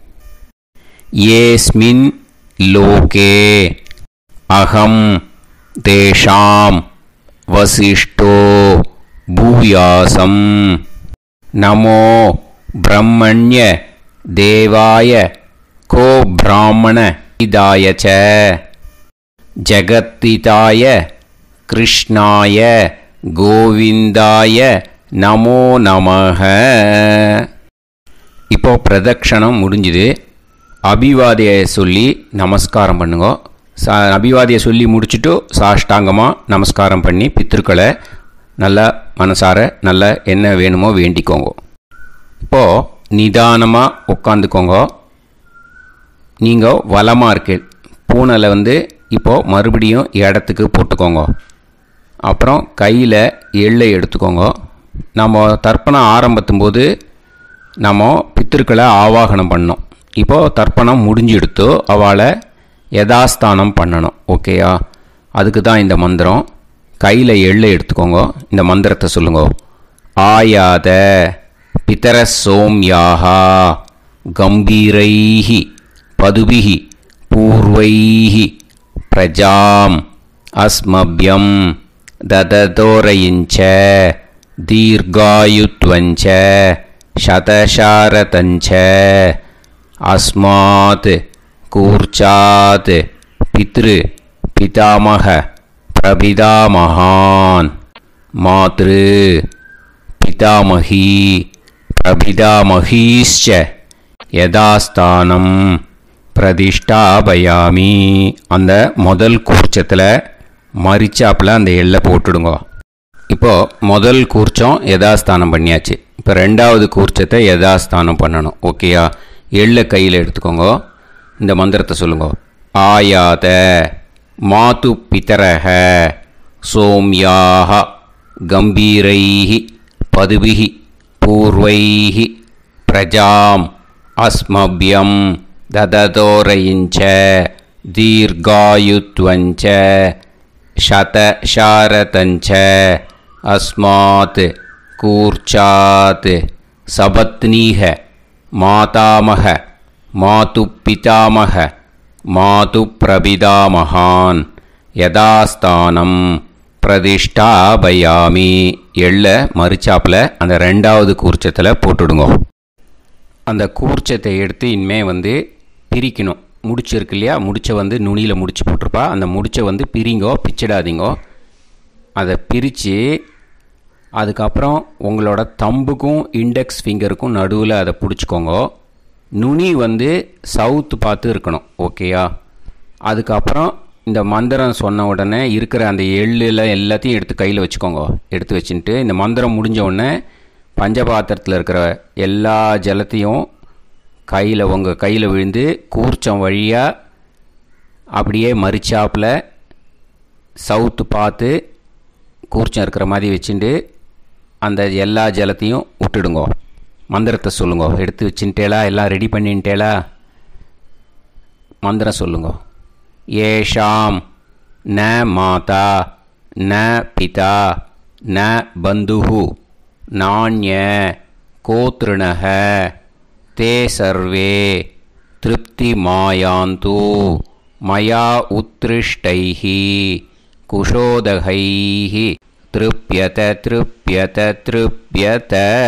ஏஸ்மின் லோகே அகம் தேஷாம் வசிஷ்டோ பூயாசம். நமோ பிரம்மண்ய தேவாய கோ பிராமண இதாய ச ஜகத்திதாய கிருஷ்ணாய கோவிந்தாய நமோ நமஹ. இப்போ பிரதட்சணம் முடிஞ்சுது. அபிவாதியை சொல்லி நமஸ்காரம் பண்ணுங்க. அபிவாதியை சொல்லி முடிச்சுட்டு சாஷ்டாங்கமாக நமஸ்காரம் பண்ணி பித்திருக்களை நல்லா மனசார நல்லா என்ன வேணுமோ வேண்டிக்கோங்க. இப்போது நிதானமாக உட்காந்துக்கோங்க. நீங்கள் வலமாக இருக்கு பூனலை இப்போது மறுபடியும் இடத்துக்கு போட்டுக்கோங்க. அப்புறம் கையில் எள்ளை எடுத்துக்கோங்க. நம்ம தர்ப்பணம் ஆரம்பித்தும் போது நம்ம பித்திருக்களை ஆவாகனம் பண்ணோம். இப்போது தர்ப்பணம் முடிஞ்செடுத்து அவளை யதாஸ்தானம் பண்ணணும். ஓகேயா? அதுக்கு தான் இந்த மந்திரம். கையில் எள்ளை எடுத்துக்கோங்க. இந்த மந்திரத்தை சொல்லுங்க. ஆயாத பிதர சோம்யாஹா கம்பீரைஹி பதுபிஹி பூர்வைஹி பிரஜாம் அஸ்மப்யம் தததோரயிஞ்ச தீர்காயுத்வஞ்ச சதசாரதஞ்ச அஸ்மாத் கூர்ச்சாத் பித்ரு பிதாமக பிரபிதாமகான் மாத்ரு பிதாமகி பிரபிதாமகீஷ்ச யதாஸ்தானம் பிரதிஷ்டாபயாமி. அந்த முதல் கூர்ச்சத்தில் மரிச்சாப்பில் அந்த எள்ளை போட்டுடுங்க. இப்போது முதல் கூர்ச்சம் யதாஸ்தானம் பண்ணியாச்சு. இப்போ ரெண்டாவது கூர்ச்சத்தை யதாஸ்தானம் பண்ணணும். ஓகேயா? எள்ளை கையில் எடுத்துக்கோங்க. இந்த மந்திரத்தை சொல்லுங்க. ஆயாத மாது பிதரஹ சோம்யாக கம்பீரைஹி பதுபிஹி பூர்வைஹி பிரஜாம் அஸ்மப்யம் தததோரயிஞ்ச தீர்காயுத்வஞ்ச சதசாரதஞ்ச அஸ்மாத் கூர்ச்சாத் சபத்னீஹ மாதாமக மாது பிதாமக மாது பிரபிதாமகான் யதாஸ்தானம் பிரதிஷ்டாபயாமி. எள்ள மரிச்சாப்பில் அந்த ரெண்டாவது கூர்ச்சத்தில் போட்டுடுங்க. அந்த கூர்ச்சத்தை எடுத்து இனிமே பிரிக்கணும். முடிச்சிருக்கு இல்லையா? முடிச்சை நுனியில் முடிச்சு போட்டிருப்பா. அந்த முடிச்சை பிரிங்கோ, பிச்சிடாதீங்கோ. அதை பிரித்து அதுக்கப்புறம் உங்களோட தம்புக்கும் இண்டெக்ஸ் ஃபிங்கருக்கும் நடுவில் அதை பிடிச்சிக்கோங்க. நுனி சவுத்து பார்த்து இருக்கணும். ஓகேயா? அதுக்கப்புறம் இந்த மந்திரம் சொன்ன உடனே இருக்கிற அந்த எள்ளில் எல்லாத்தையும் எடுத்து கையில் வச்சுக்கோங்க. எடுத்து வச்சுட்டு இந்த மந்திரம் முடிஞ்ச உடனே பஞ்சபாத்திரத்தில் இருக்கிற எல்லா ஜலத்தையும் உங்கள் கையில் விழுந்து கூர்ச்சம் வழியாக அப்படியே மரிச்சாப்பில் சவுத்து பார்த்து கூர்ச்சம் இருக்கிற மாதிரி வச்சுட்டு அந்த எல்லா ஜலத்தையும் விட்டுடுங்க. மந்திரத்தை சொல்லுங்க. எடுத்து வச்சுட்டேளா? எல்லாம் ரெடி பண்ணிட்டேளா? மந்திரம் சொல்லுங்க. ஏஷாம் ந மாதா ந பிதா ந பந்துஹு நாண்ய கோத்ருணஹ தே சர்வே திருப்தி மாயாந்து மயா உத்ருஷ்டைஹி குஷோதகைஹி திருப்யத திருப்யத திருப்யத.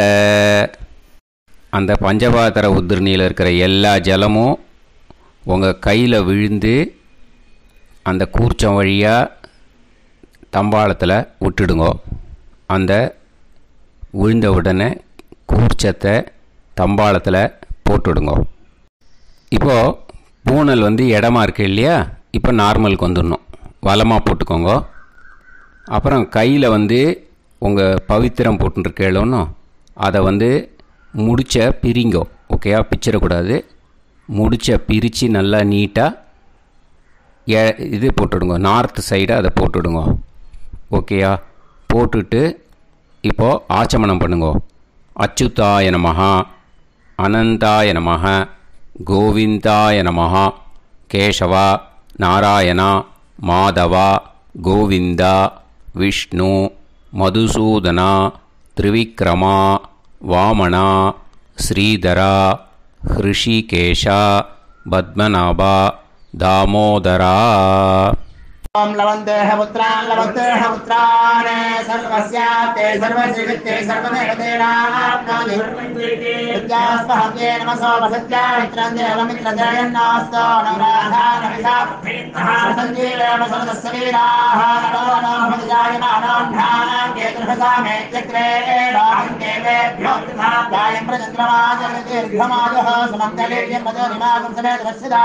அந்த பஞ்சபாத்திர உதிரணியில் இருக்கிற எல்லா ஜலமும் உங்கள் கையில் விழுந்து அந்த கூர்ச்சம் வழியாக தம்பாளத்தில் விட்டுடுங்கோ. அந்த விழுந்த உடனே கூர்ச்சத்தை தம்பாளத்தில் போட்டுடுங்கோ. இப்போது பூனல் இடமா இருக்கு இல்லையா? இப்போ நார்மலுக்கு வந்துடணும். வலமாக போட்டுக்கோங்க. அப்புறம் கையில் உங்கள் பவித்திரம் போட்டுருக்கேளோன்னு அதை முடிச்ச பிரிங்கோ. ஓகேயா? பிச்சிடக்கூடாது. முடிச்ச பிரித்து நல்லா நீட்டாக இது போட்டுடுங்க. நார்த்து சைடு அதை போட்டுடுங்க. ஓகேயா? போட்டுட்டு இப்போது ஆச்சமனம் பண்ணுங்க. அச்சுதாய நமஹ, அனந்தாய நமஹ, கோவிந்தாய நமஹ, கேசவா, நாராயணா, மாதவா, கோவிந்தா, விஷ்ணு, மதுசூதனா, திரிவிக்ரமா, வாமனா, ஸ்ரீதரா, ஹிருஷிகேஷா, பத்மநாபா, தாமோதரா. ओम लवन्तेह पुत्रान् लवन्तेह पुत्रान् सर्वस्याप्ते सर्वश्रीवित्ते सर्वदेवतेनाप्नोति विद्यास्पहव्ये नमसो वसत्या मित्रं देवमित्रजयन्नास्तो नवराधानविषाः सञ्जीवेम सर्वस्य वीराः नमो नमः जायमानान्धानां केतुर्भसामेत्यग्रे देवेभ्यो जायं प्रचन्द्रमाजगतिर्घमाजः समन्तलीर्यं मदोनिमागं समेतरस्यदा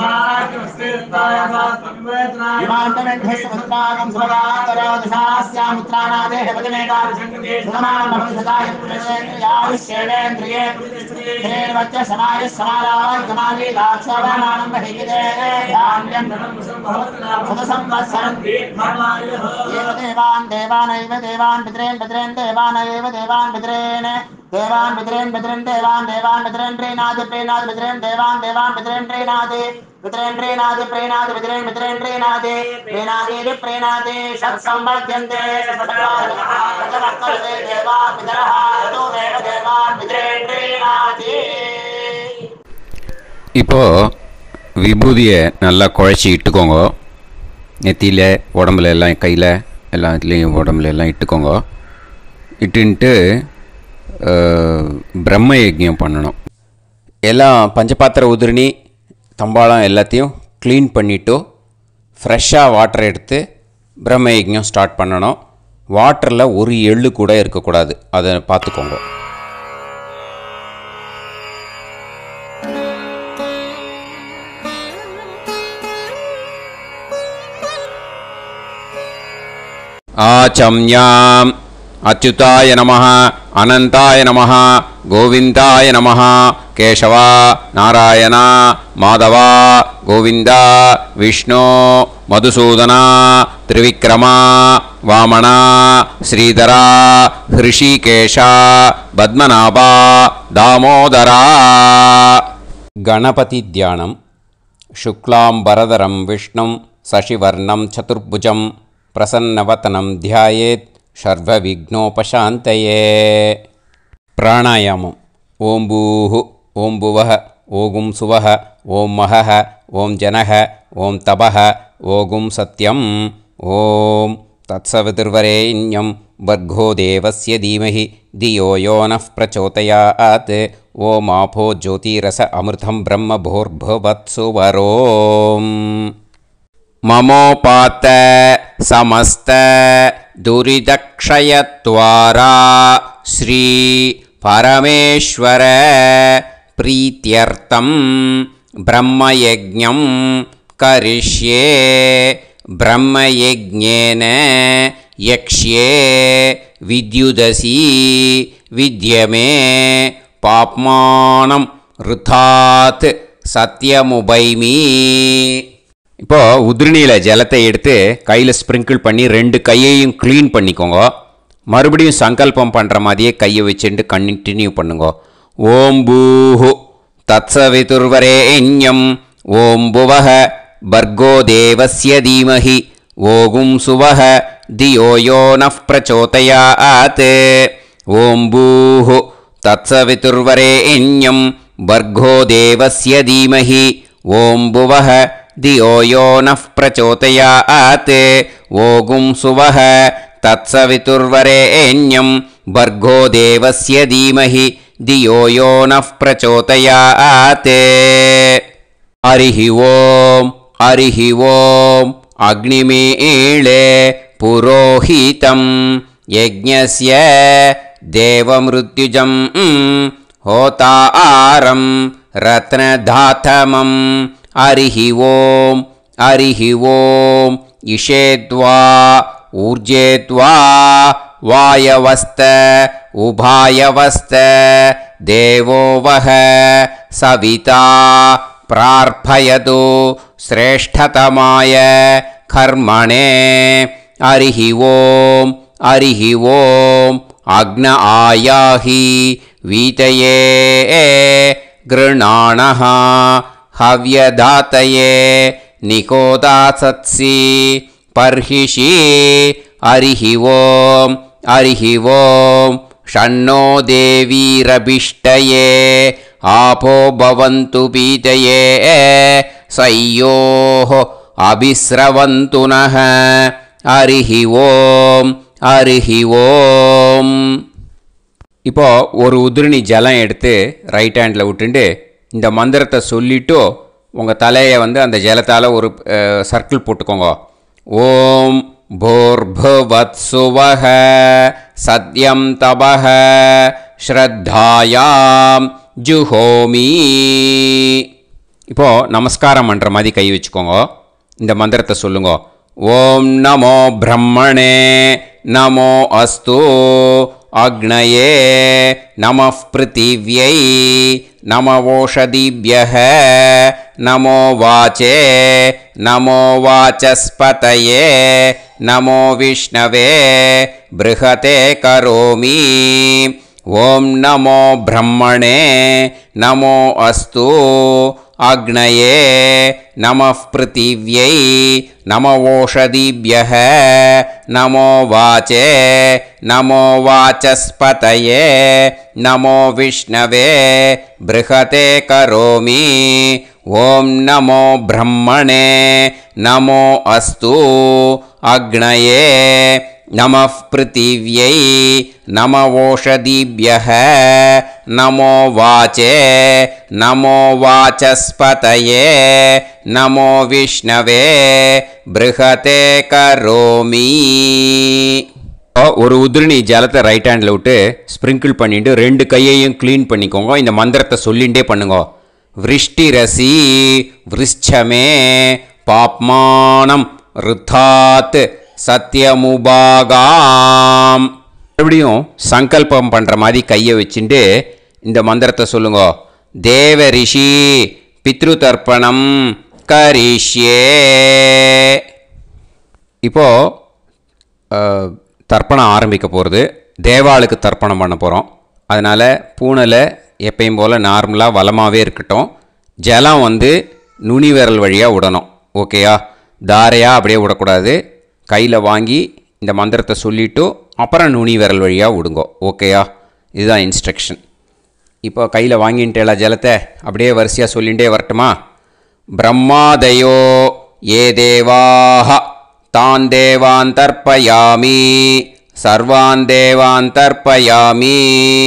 इमान्तमेध्यस्वपुत्रागं सुभगान्तरोदशास्यामुत्रानादेह पतिमेकाभिषङ्कृते सुतमान् भविष्यदाय पुरुषेन्द्रियायुष्येवेन्द्रिये हेर्वच्च समायुः समाराय कमाली दाक्षाभामानं बहिगिदे धान्यं सुतसंवत्सरं एव देवान् देवानैव देवान् पितॄन् पितॄन् देवानैव देवान् पितॄन् देवान् पितॄन् पितॄन् देवान् देवान् पितॄन् प्रीणाति प्रीणाति पितॄन् देवान् देवान् पितॄन् प्रीणाति पितॄन् प्रीणाति प्रीणाति पितॄन् पितॄन् प्रीणाति प्रीणाति प्रीणाति षट्संवर्ध्यन्ते षट्वर्तते देवा पितरः ततो देव देवान् पितॄन् प्रीणाति. இப்போ விபூதியை நல்லா குழச்சி இட்டுக்கோங்க. நெத்தியில், உடம்புல எல்லாம், கையில் எல்லாத்துலேயும் உடம்புல எல்லாம் இட்டுக்கோங்க. இட்டுன்ட்டு பிரம்ம யஜ்ஞம் பண்ணணும். எல்லாம் பஞ்சபாத்திர உதிரணி தம்பாளம் எல்லாத்தையும் க்ளீன் பண்ணிவிட்டு ஃப்ரெஷ்ஷாக வாட்டர் எடுத்து பிரம்ம யஜ்ஞம் ஸ்டார்ட் பண்ணணும். வாட்டரில் ஒரு எள்ளு கூட இருக்கக்கூடாது. அதை பார்த்துக்கோங்க. ஆச்சம்யாம் அச்சுதாய நமஹ, அனந்தாய நமஹ, கோவிந்தாய நமஹ, கேசவா, நாராயணா, மாதவா, கோவிந்தா, விஷ்ணு, மதுசூதனா, திரிவிக்ரமா, வாமனா, ஸ்ரீதரா, ஹிருஷிகேஷா, பத்மநாபா, தாமோதரா. கணபதி தியானம். சுக்லாம்பரதரம் விஷ்ணும் சசிவர்ணம் சதுர்புஜம் பிரசன்னவதனம் தியாயேத் சர்வவிக்னோபசாந்தயே. பிராணாயாமம். ஓம் பூஹு, ஓம் புவஹ, ஓகும் சுவஹ, ஓம் மஹஹ, ஓம் ஜனஹ, ஓம் தபஹ, ஓகும் சத்யம். ஓம் தத்சவிதுர்வரேண்யம் வர்கோ தேவஸ்ய தீமஹி தியோ யோ நः பிரச்சோதயாத். ஓம் ஆபோ ஜோதிரஸ அமிர்தம் பிரம்ம பூர்புவத்சு வரோம். மமோபாத்த சமஸ்த துரிதக்ஷயத்வாரா ஸ்ரீ பரமேஸ்வர பிரீத்யர்த்தம் பிரம்மயஜ்ஞம் கரிஷ்யே. பிரம்மயஜ்ஞேன யக்ஷ்யே வித்யுதசி வித்யமே பாப்மானம் ருதாத் சத்யமுபைமி. இப்போது உதிரணியில் ஜலத்தை எடுத்து கையில் ஸ்ப்ரிங்கிள் பண்ணி 2 கையையும் க்ளீன் பண்ணிக்கோங்க. மறுபடியும் சங்கல்பம் பண்ணுற மாதிரியே கையை வச்சுட்டு கண்டினியூ பண்ணுங்க. ஓம் பூஹு தத்சவிதுர்வரேண்யம் ஓம் புவஹ பர்கோ தேவஸ்ய தீமஹி ஓகும் சுவஹ தியோ யோ நஃப் பிரச்சோதயாத். ஓம் பூஹு தத்சவிதுர்வரேண்யம் பர்கோ தேவஸ்ய தீமஹி ஓம் புவஹ தியோ யோ நஃப் பிரச்சோதயாத். ஓகும் சுவஹ தத்சவிதுர்வரேண்யம் பர்கோ தேவஸ்ய தீமஹி தியோ யோ நஃப் பிரச்சோதயாத். ஹரிஹி ஓம் ஹரிஹி ஓம் அக்னிமீளே புரோஹிதம் யஜ்ஞஸ்ய தேவமிருத்யுஜம் ஹோதாரம் ரத்னதாதமம். ஹரிஹி ஓம் ஹரிஹி ஓம் இஷேத்வா ஊர்ஜேத்வா வாயவஸ்த உபாயவஸ்த தேவோ வஹ சவிதா பிரார்ப்பயது ஸ்ரேஷ்டதமாய கர்மணே. ஹரிஹி ஓம் ஹரிஹி ஓம் அக்ன ஆயாஹி வீதயே கிருணாணஹ ஹவ்யதாத்தயே நிகோதாசத்சி பர்ஹிஷி. ஹரிஹி ஓம் ஹரிஹி ஓம் ஷண்ணோ தேவீரபிஷ்டயே ஆபோ பவந்து பீதயே சய்யோஹ அபிஸ்ரவந்து நஹ. ஹரிஹி ஓம் ஹரிஹி ஓம். இப்போ ஒரு உதிரணி ஜலம் எடுத்து ரைட் ஹேண்டில் விட்டுண்டு இந்த மந்திரத்தை சொல்லிவிட்டு உங்கள் தலையை அந்த ஜலத்தால் ஒரு சர்க்கிள் போட்டுக்கோங்க. ஓம் பூர்புவத்சுவஹ சத்யம் தபஹ ஸ்ரத்தாயாம் ஜுஹோமி. இப்போது நமஸ்காரம் பண்ணுற மாதிரி கை வச்சுக்கோங்க. இந்த மந்திரத்தை சொல்லுங்க. ஓம் நமோ பிரம்மணே நமோ அஸ்து அக்னயே நமः பிருத்திவ்யை நமவோஷதிப்யஹ நமோ வாச்சே நமோ வாசஸ்பதயே நமோ விஷ்ணவே ப்ருஹதே கரோமி. ஓம் நமோ பிரம்மணே நமோ அஸ்து அக்னயே நமः பிருத்திவ்யை நமவோஷதிப்யஹ நமோ வாச்சே நமோ வாசஸ்பதயே நமோ விஷ்ணவே ப்ருஹதே கரோமி. ஓம் நமோ பிரம்மணே நமோ அஸ்து அக்னயே நமः பிருத்திவ்யை நமவோஷதிப்யஹ நமோ வாச்சே நமோ வாசஸ்பதயே நமோ விஷ்ணவே ப்ருஹதே கரோமி. ஒரு உதிரணி ஜலத்தை ரைட் ஹேண்டில் விட்டு ஸ்ப்ரிங்கிள் பண்ணிட்டு ரெண்டு கையையும் க்ளீன் பண்ணிக்கோங்க. இந்த மந்திரத்தை சொல்லிகிட்டே பண்ணுங்க. விருஷ்டிரசி விருஷ்சமே பாப்மானம் ருத்தாத் சத்யமுபாகாம். மறுபடியும் சங்கல்பம் பண்ணுற மாதிரி கையை வச்சுட்டு இந்த மந்திரத்தை சொல்லுங்க. தேவ ரிஷி பித்ரு தர்ப்பணம் கரிஷ்யே. இப்போது தர்ப்பணம் ஆரம்பிக்க போகிறது. தேவாளுக்கு தர்ப்பணம் பண்ண போகிறோம். அதனால் பூனலை எப்பயும் போல் நார்மலாக வளமாகவே இருக்கட்டும். ஜலம் நுனி விரல் வழியாக விடணும். ஓகேயா? தாரையாக அப்படியே விடக்கூடாது. கையில் வாங்கி இந்த மந்திரத்தை சொல்லிவிட்டு அப்புறம் நுனி விரல் வழியாக விடுங்கோ. ஓகேயா? இதுதான் இன்ஸ்ட்ரக்ஷன். இப்போ கையில் வாங்கிட்டேல ஜலத்தை அப்படியே வரிசையாக சொல்லிகிட்டே வரட்டுமா? பிரம்மாதயோ ஏ தேவாஹ தான் தேவான் தர்ப்பயாமி சர்வான் தேவான் தர்ப்பயாமி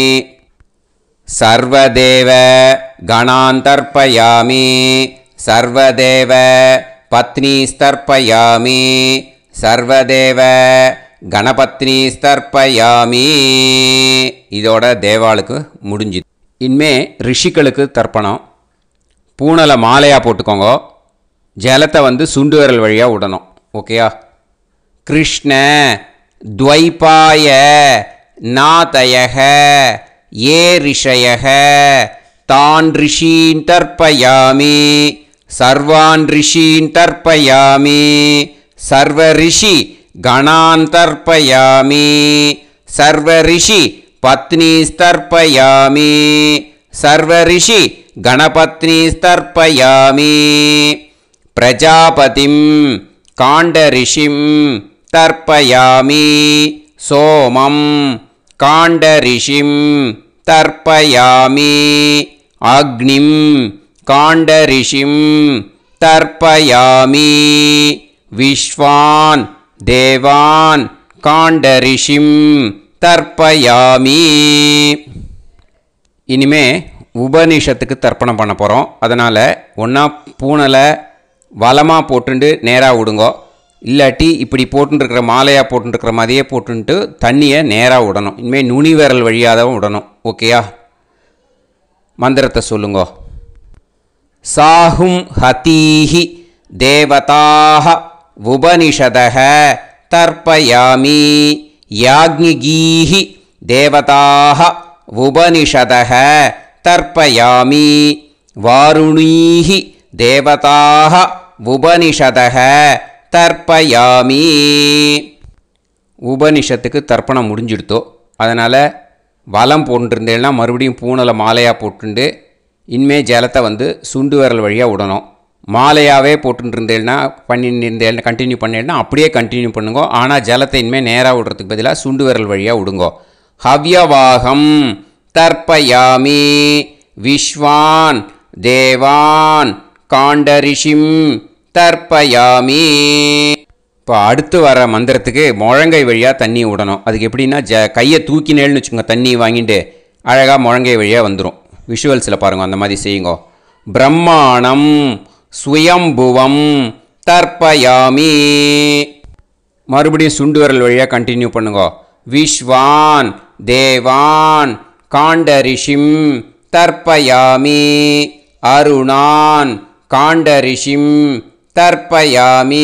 சர்வதேவ கணான் தர்ப்பயாமி சர்வதேவ பத்னீஸ்தர்ப்பயாமி சர்வதேவ கணபத்னீஸ்தர்ப்பயாமி. இதோட தேவாளுக்கு முடிஞ்சுது. இனிமே ரிஷிகளுக்கு தர்ப்பணம். பூனலை மாலையாக போட்டுக்கோங்க. ஜலத்தை சுண்டு விரல் வழியாக விடணும். ஓகேயா? கிருஷ்ண துவைபாய நாதயக ஏ ரிஷயக தான் ரிஷீன் தர்ப்பயாமி சர்வான் ரிஷீன் தர்ப்பயாமி சர்வ ரிஷி கணான் தர்ப்பயாமி சர்வ ரிஷி பத்னீஸ்தர்ப்பயாமி सर्वऋषि गणपत्नीस्तर्पयामि प्रजापतिं काण्डऋषिं तर्पयामि सोमं काण्डऋषिं तर्पयामि अग्निं काण्डऋषिं तर्पयामि विश्वान् देवान् काण्डऋषिं तर्पयामि இனிமே உபனிஷத்துக்கு தர்ப்பணம் பண்ண போகிறோம். அதனால் ஒன்றா பூனலை வலமாக போட்டுண்டு நேராக விடுங்கோ, இல்லாட்டி இப்படி போட்டுருக்கிற மாலையாக போட்டுருக்கிற மாதிரியே போட்டுன்ட்டு தண்ணியை நேராக விடணும். இனிமேல் நுனி விரல் வழியாக தான் விடணும். ஓகேயா? மந்திரத்தை சொல்லுங்கோ. சாஹும் ஹதீஹி தேவதாக உபனிஷதக தர்ப்பயாமி யாக்ஞிகீஹி தேவதாக உபனிஷதக தர்ப்பயாமி வாருணீஹி தேவதாக உபனிஷதக தர்ப்பயாமி. உபனிஷத்துக்கு தர்ப்பணம் முடிஞ்சிடுத்தோ, அதனால் வலம் போட்டுருந்தேன்னா மறுபடியும் பூனலை மாலையாக போட்டுண்டு இனிமே ஜலத்தை சுண்டு விரல் வழியாக விடணும். மாலையாகவே போட்டுருந்தேன்னா பண்ணியிருந்தேன் கண்டினியூ பண்ணேன்னா அப்படியே கண்டினியூ பண்ணுங்கோ. ஆனால் ஜலத்தை இனிமேல் நேராக விடுறதுக்கு பதிலாக சுண்டு விரல் வழியாக விடுங்கோ. ஹவ்யவாகம் தர்ப்பயாமி விஸ்வான் தேவான் காண்டரிஷிம் தர்ப்பயாமி. இப்போ அடுத்து வர மந்திரத்துக்கு முழங்கை வழியாக தண்ணி விடணும். அதுக்கு எப்படின்னா கையை தூக்கினேன்னு வச்சுக்கோங்க, தண்ணி வாங்கிட்டு அழகாக முழங்கை வழியாக வந்துடும். விஷுவல்ஸில் பாருங்கள், அந்த மாதிரி செய்யுங்கோ. பிரம்மாணம் சுயம்புவம் தர்ப்பயாமி. மறுபடியும் சுண்டு விரல் வழியாக கண்டினியூ பண்ணுங்கோ. விஸ்வான் தேவான் காண்டரிஷிம் தர்ப்பயாமி அருணான் காண்டரிஷிம் தர்ப்பயாமி.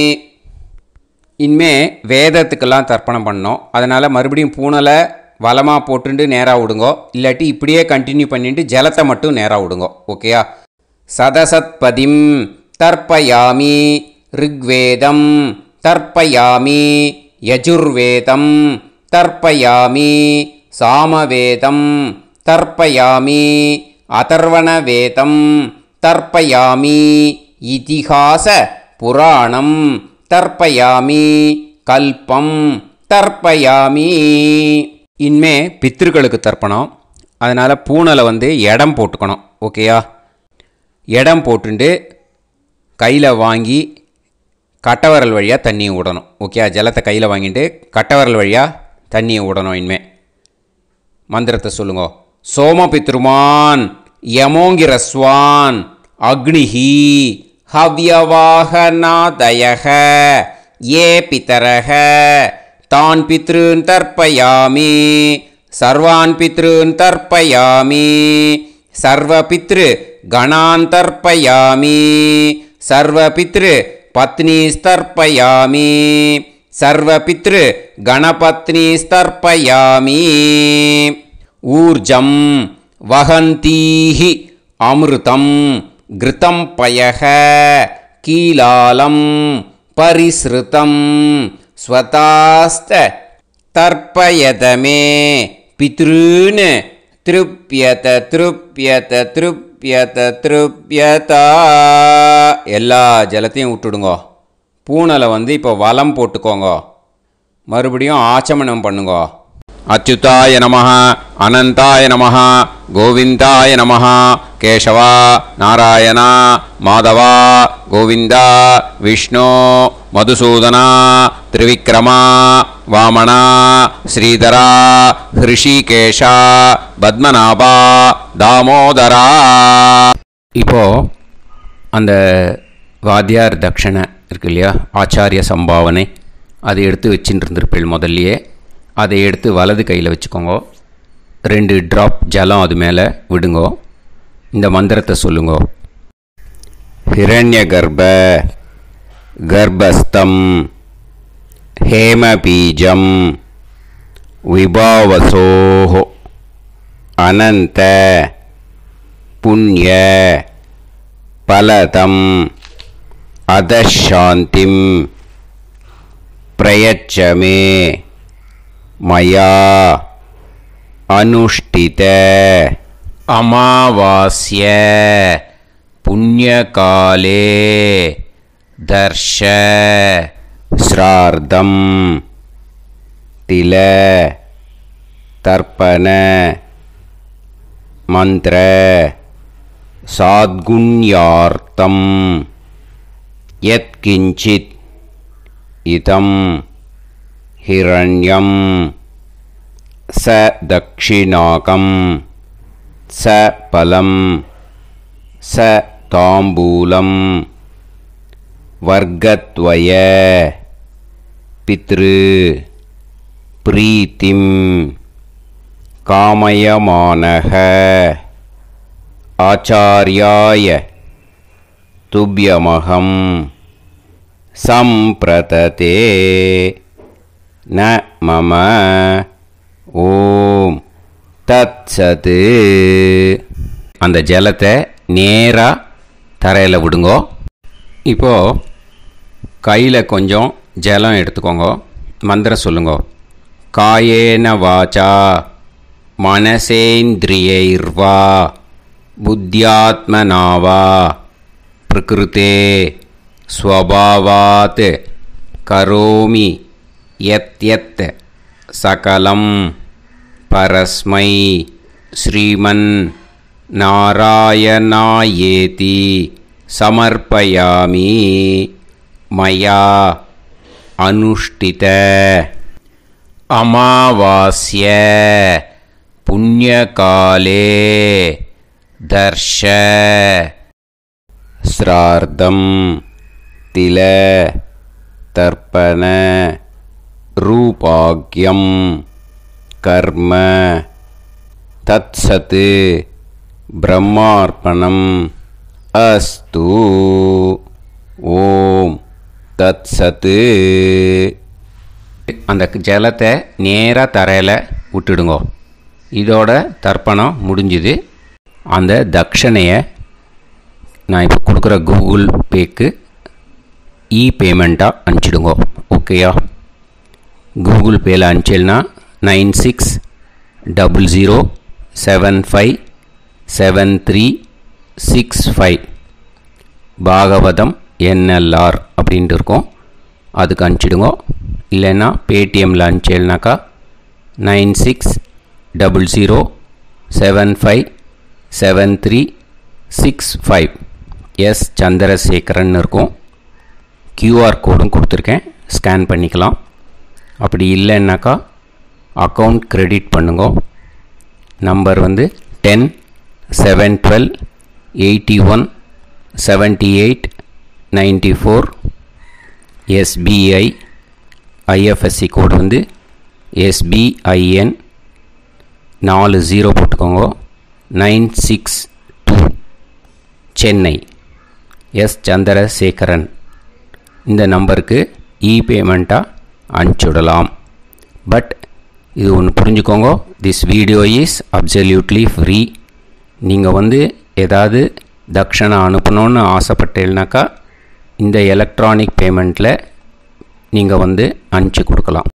இனிமே வேதத்துக்கெல்லாம் தர்ப்பணம் பண்ணோம். அதனால் மறுபடியும் பூனலை வலமாக போட்டுண்டு நேராக விடுங்கோ, இல்லாட்டி இப்படியே கண்டினியூ பண்ணிட்டு ஜலத்தை மட்டும் நேராக விடுங்கோ. ஓகேயா? சதசத்பதிம் தர்ப்பயாமி ரிக்வேதம் தர்ப்பயாமி யஜுர்வேதம் தர்ப்பயாமி சாமவேதம் தர்ப்பயாமி அதர்வணவேதம் தர்ப்பயாமி இதிஹாச புராணம் தர்ப்பயாமி கல்பம் தர்ப்பயாமி. இனிமே பித்ருக்களுக்கு தர்ப்பணம். அதனால் பூனலை இடம் போட்டுக்கணும். ஓகேயா? இடம் போட்டுண்டு கையில் வாங்கி கட்டவரல் வழியாக தண்ணியை விடணும். ஓகே? ஜலத்தை கையில் வாங்கிட்டு கட்டவரல் வழியாக தண்ணியை விடணும். இனிமே மந்திரத்தை சொல்லுங்க. சோமபித்ருமான் யமோங்கிரஸ்வான் அக்னிஹி ஹவ்யவாகநாதயக ஏ பிதரக தான் பித்ருன் தர்ப்பயாமி சர்வான் பித்ருன் தர்ப்பயாமி சர்வபித்ரு கணான் தர்ப்பயாமி சர்வபித்ரு பத்னிஸ்தர்ப்பயாமி சர்வபித்ரு கணபத்னிஸ்தர்ப்பயாமி. ஊர்ஜம் வஹந்தீஹி அமிர்தம் கிருதம் பயக கீலாலம் பரிஸ்ருதம் ஸ்வதாஸ்த தர்ப்பயதமே பித்ருன் திருப்யத திருப்யத திருப்யத திருப்யதா. எல்லா ஜலத்தையும் விட்டுடுங்கோ. பூனலை இப்போ வலம் போட்டுக்கோங்க. மறுபடியும் ஆச்சமனம் பண்ணுங்கோ. அச்சுதாய நமஹ அனந்தாய நமஹ கோவிந்தாய நமஹ கேசவா நாராயணா மாதவா கோவிந்தா விஷ்ணு மதுசூதனா திரிவிக்ரமா வாமனா ஸ்ரீதரா ஹிருஷிகேஷா பத்மநாபா தாமோதரா. இப்போது அந்த வாத்தியார் தட்சணை இருக்கு இல்லையா, ஆச்சாரிய சம்பாவனை, அதை எடுத்து வச்சுட்டு இருந்திருப்பேள் முதல்லையே. அதை எடுத்து வலது கையில் வச்சுக்கோங்க. 2 ட்ராப் ஜலம் அது மேலே விடுங்கோ. இந்த மந்திரத்தை சொல்லுங்கோ. ஹிரண்ய கர்ப்ப கர்ப்பஸ்தம் ஹேமபீஜம் விபாவசோஹோ அனந்த புண்ணிய பலதம் அதசாந்திம் பிரயச்சமே மயா அனுஷ்டித அமாவாஸ்ய புண்ணியகாலே தர்ஷ ஸ்ரார்த்தம் தில தர்ப்பண மந்திர சாத்குண்யார்த்தம் யத்கிஞ்சித் இதம் ஹிரண்யம் ச தக்ஷிணாகம் ச பலம் ச தாம்பூலம் வர்க்கத்வய பித்ரு பிரீத்திம் காமயமானஹ ஆச்சார்யாய துப்யமகம் சம்பிரததே ந மம ஓம் தத்சத். அந்த ஜலத்தை நேராக தரையில் விடுங்கோ. இப்போது கையில் கொஞ்சம் ஜலம் எடுத்துக்கோங்க. மந்திரம் சொல்லுங்க. காயேன வாச்சா மனசேந்திரியைர்வா புத்தியாத்மனாவா பிரகிருதே ஸ்வபாவாத் கரோமி யத் யத் சகலம் பரஸ்மை ஸ்ரீமன் நாராயணாயேதி சமர்ப்பயாமி மயா அனுஷ்டித. அமாவாஸ்ய புண்ணியகாலே தர்ஷ ஸ்ரார்த்தம் தில தர்ப்பண ரூபாக்யம் கர்ம தத்சத் பிரம்மார்ப்பணம் அஸ்து. ஓம் தத்சத். அந்த ஜலத்தை நேராக தரையில் விட்டுடுங்க. இதோட தர்ப்பணம் முடிஞ்சுது. அந்த தட்சணையை நான் இப்போ கொடுக்குற கூகுள் பேக்கு பேமெண்ட்டாக அனுப்பிச்சிடுங்க. ஓகேயா? கூகுள் பேயில் அனுப்பிச்சில்னா 9600757365 பாகவதம் NLR அப்படின்ட்டு இருக்கும். அதுக்கு அனுப்பிச்சிடுங்க. இல்லைன்னா பேடிஎம்மில் அனுப்பிச்சில்னாக்கா 9600757365 எஸ் சந்திரசேகரன் இருக்கும். QR கோடும் கொடுத்துருக்கேன், ஸ்கேன் பண்ணிக்கலாம். அப்படி இல்லைன்னாக்கா அக்கௌண்ட் கிரெடிட் பண்ணுங்க. நம்பர் வந்து 10-7-12-81-78-94. SBI IFSC கோடு வந்து SBIN 40 போட்டுக்கோங்க. 962 சென்னை. எஸ் சந்திரசேகரன். இந்த நம்பருக்கு பேமெண்ட்டாக அனுப்பிச்சுடலாம். பட் இது ஒன்று புரிஞ்சுக்கோங்க, this video is absolutely free. நீங்கள் வந்து ஏதாவது தட்சணை அனுப்பணுன்னு ஆசைப்பட்டேன்னாக்கா இந்த எலக்ட்ரானிக் பேமெண்ட்டில் நீங்கள் வந்து அனுப்பிச்சி கொடுக்கலாம்.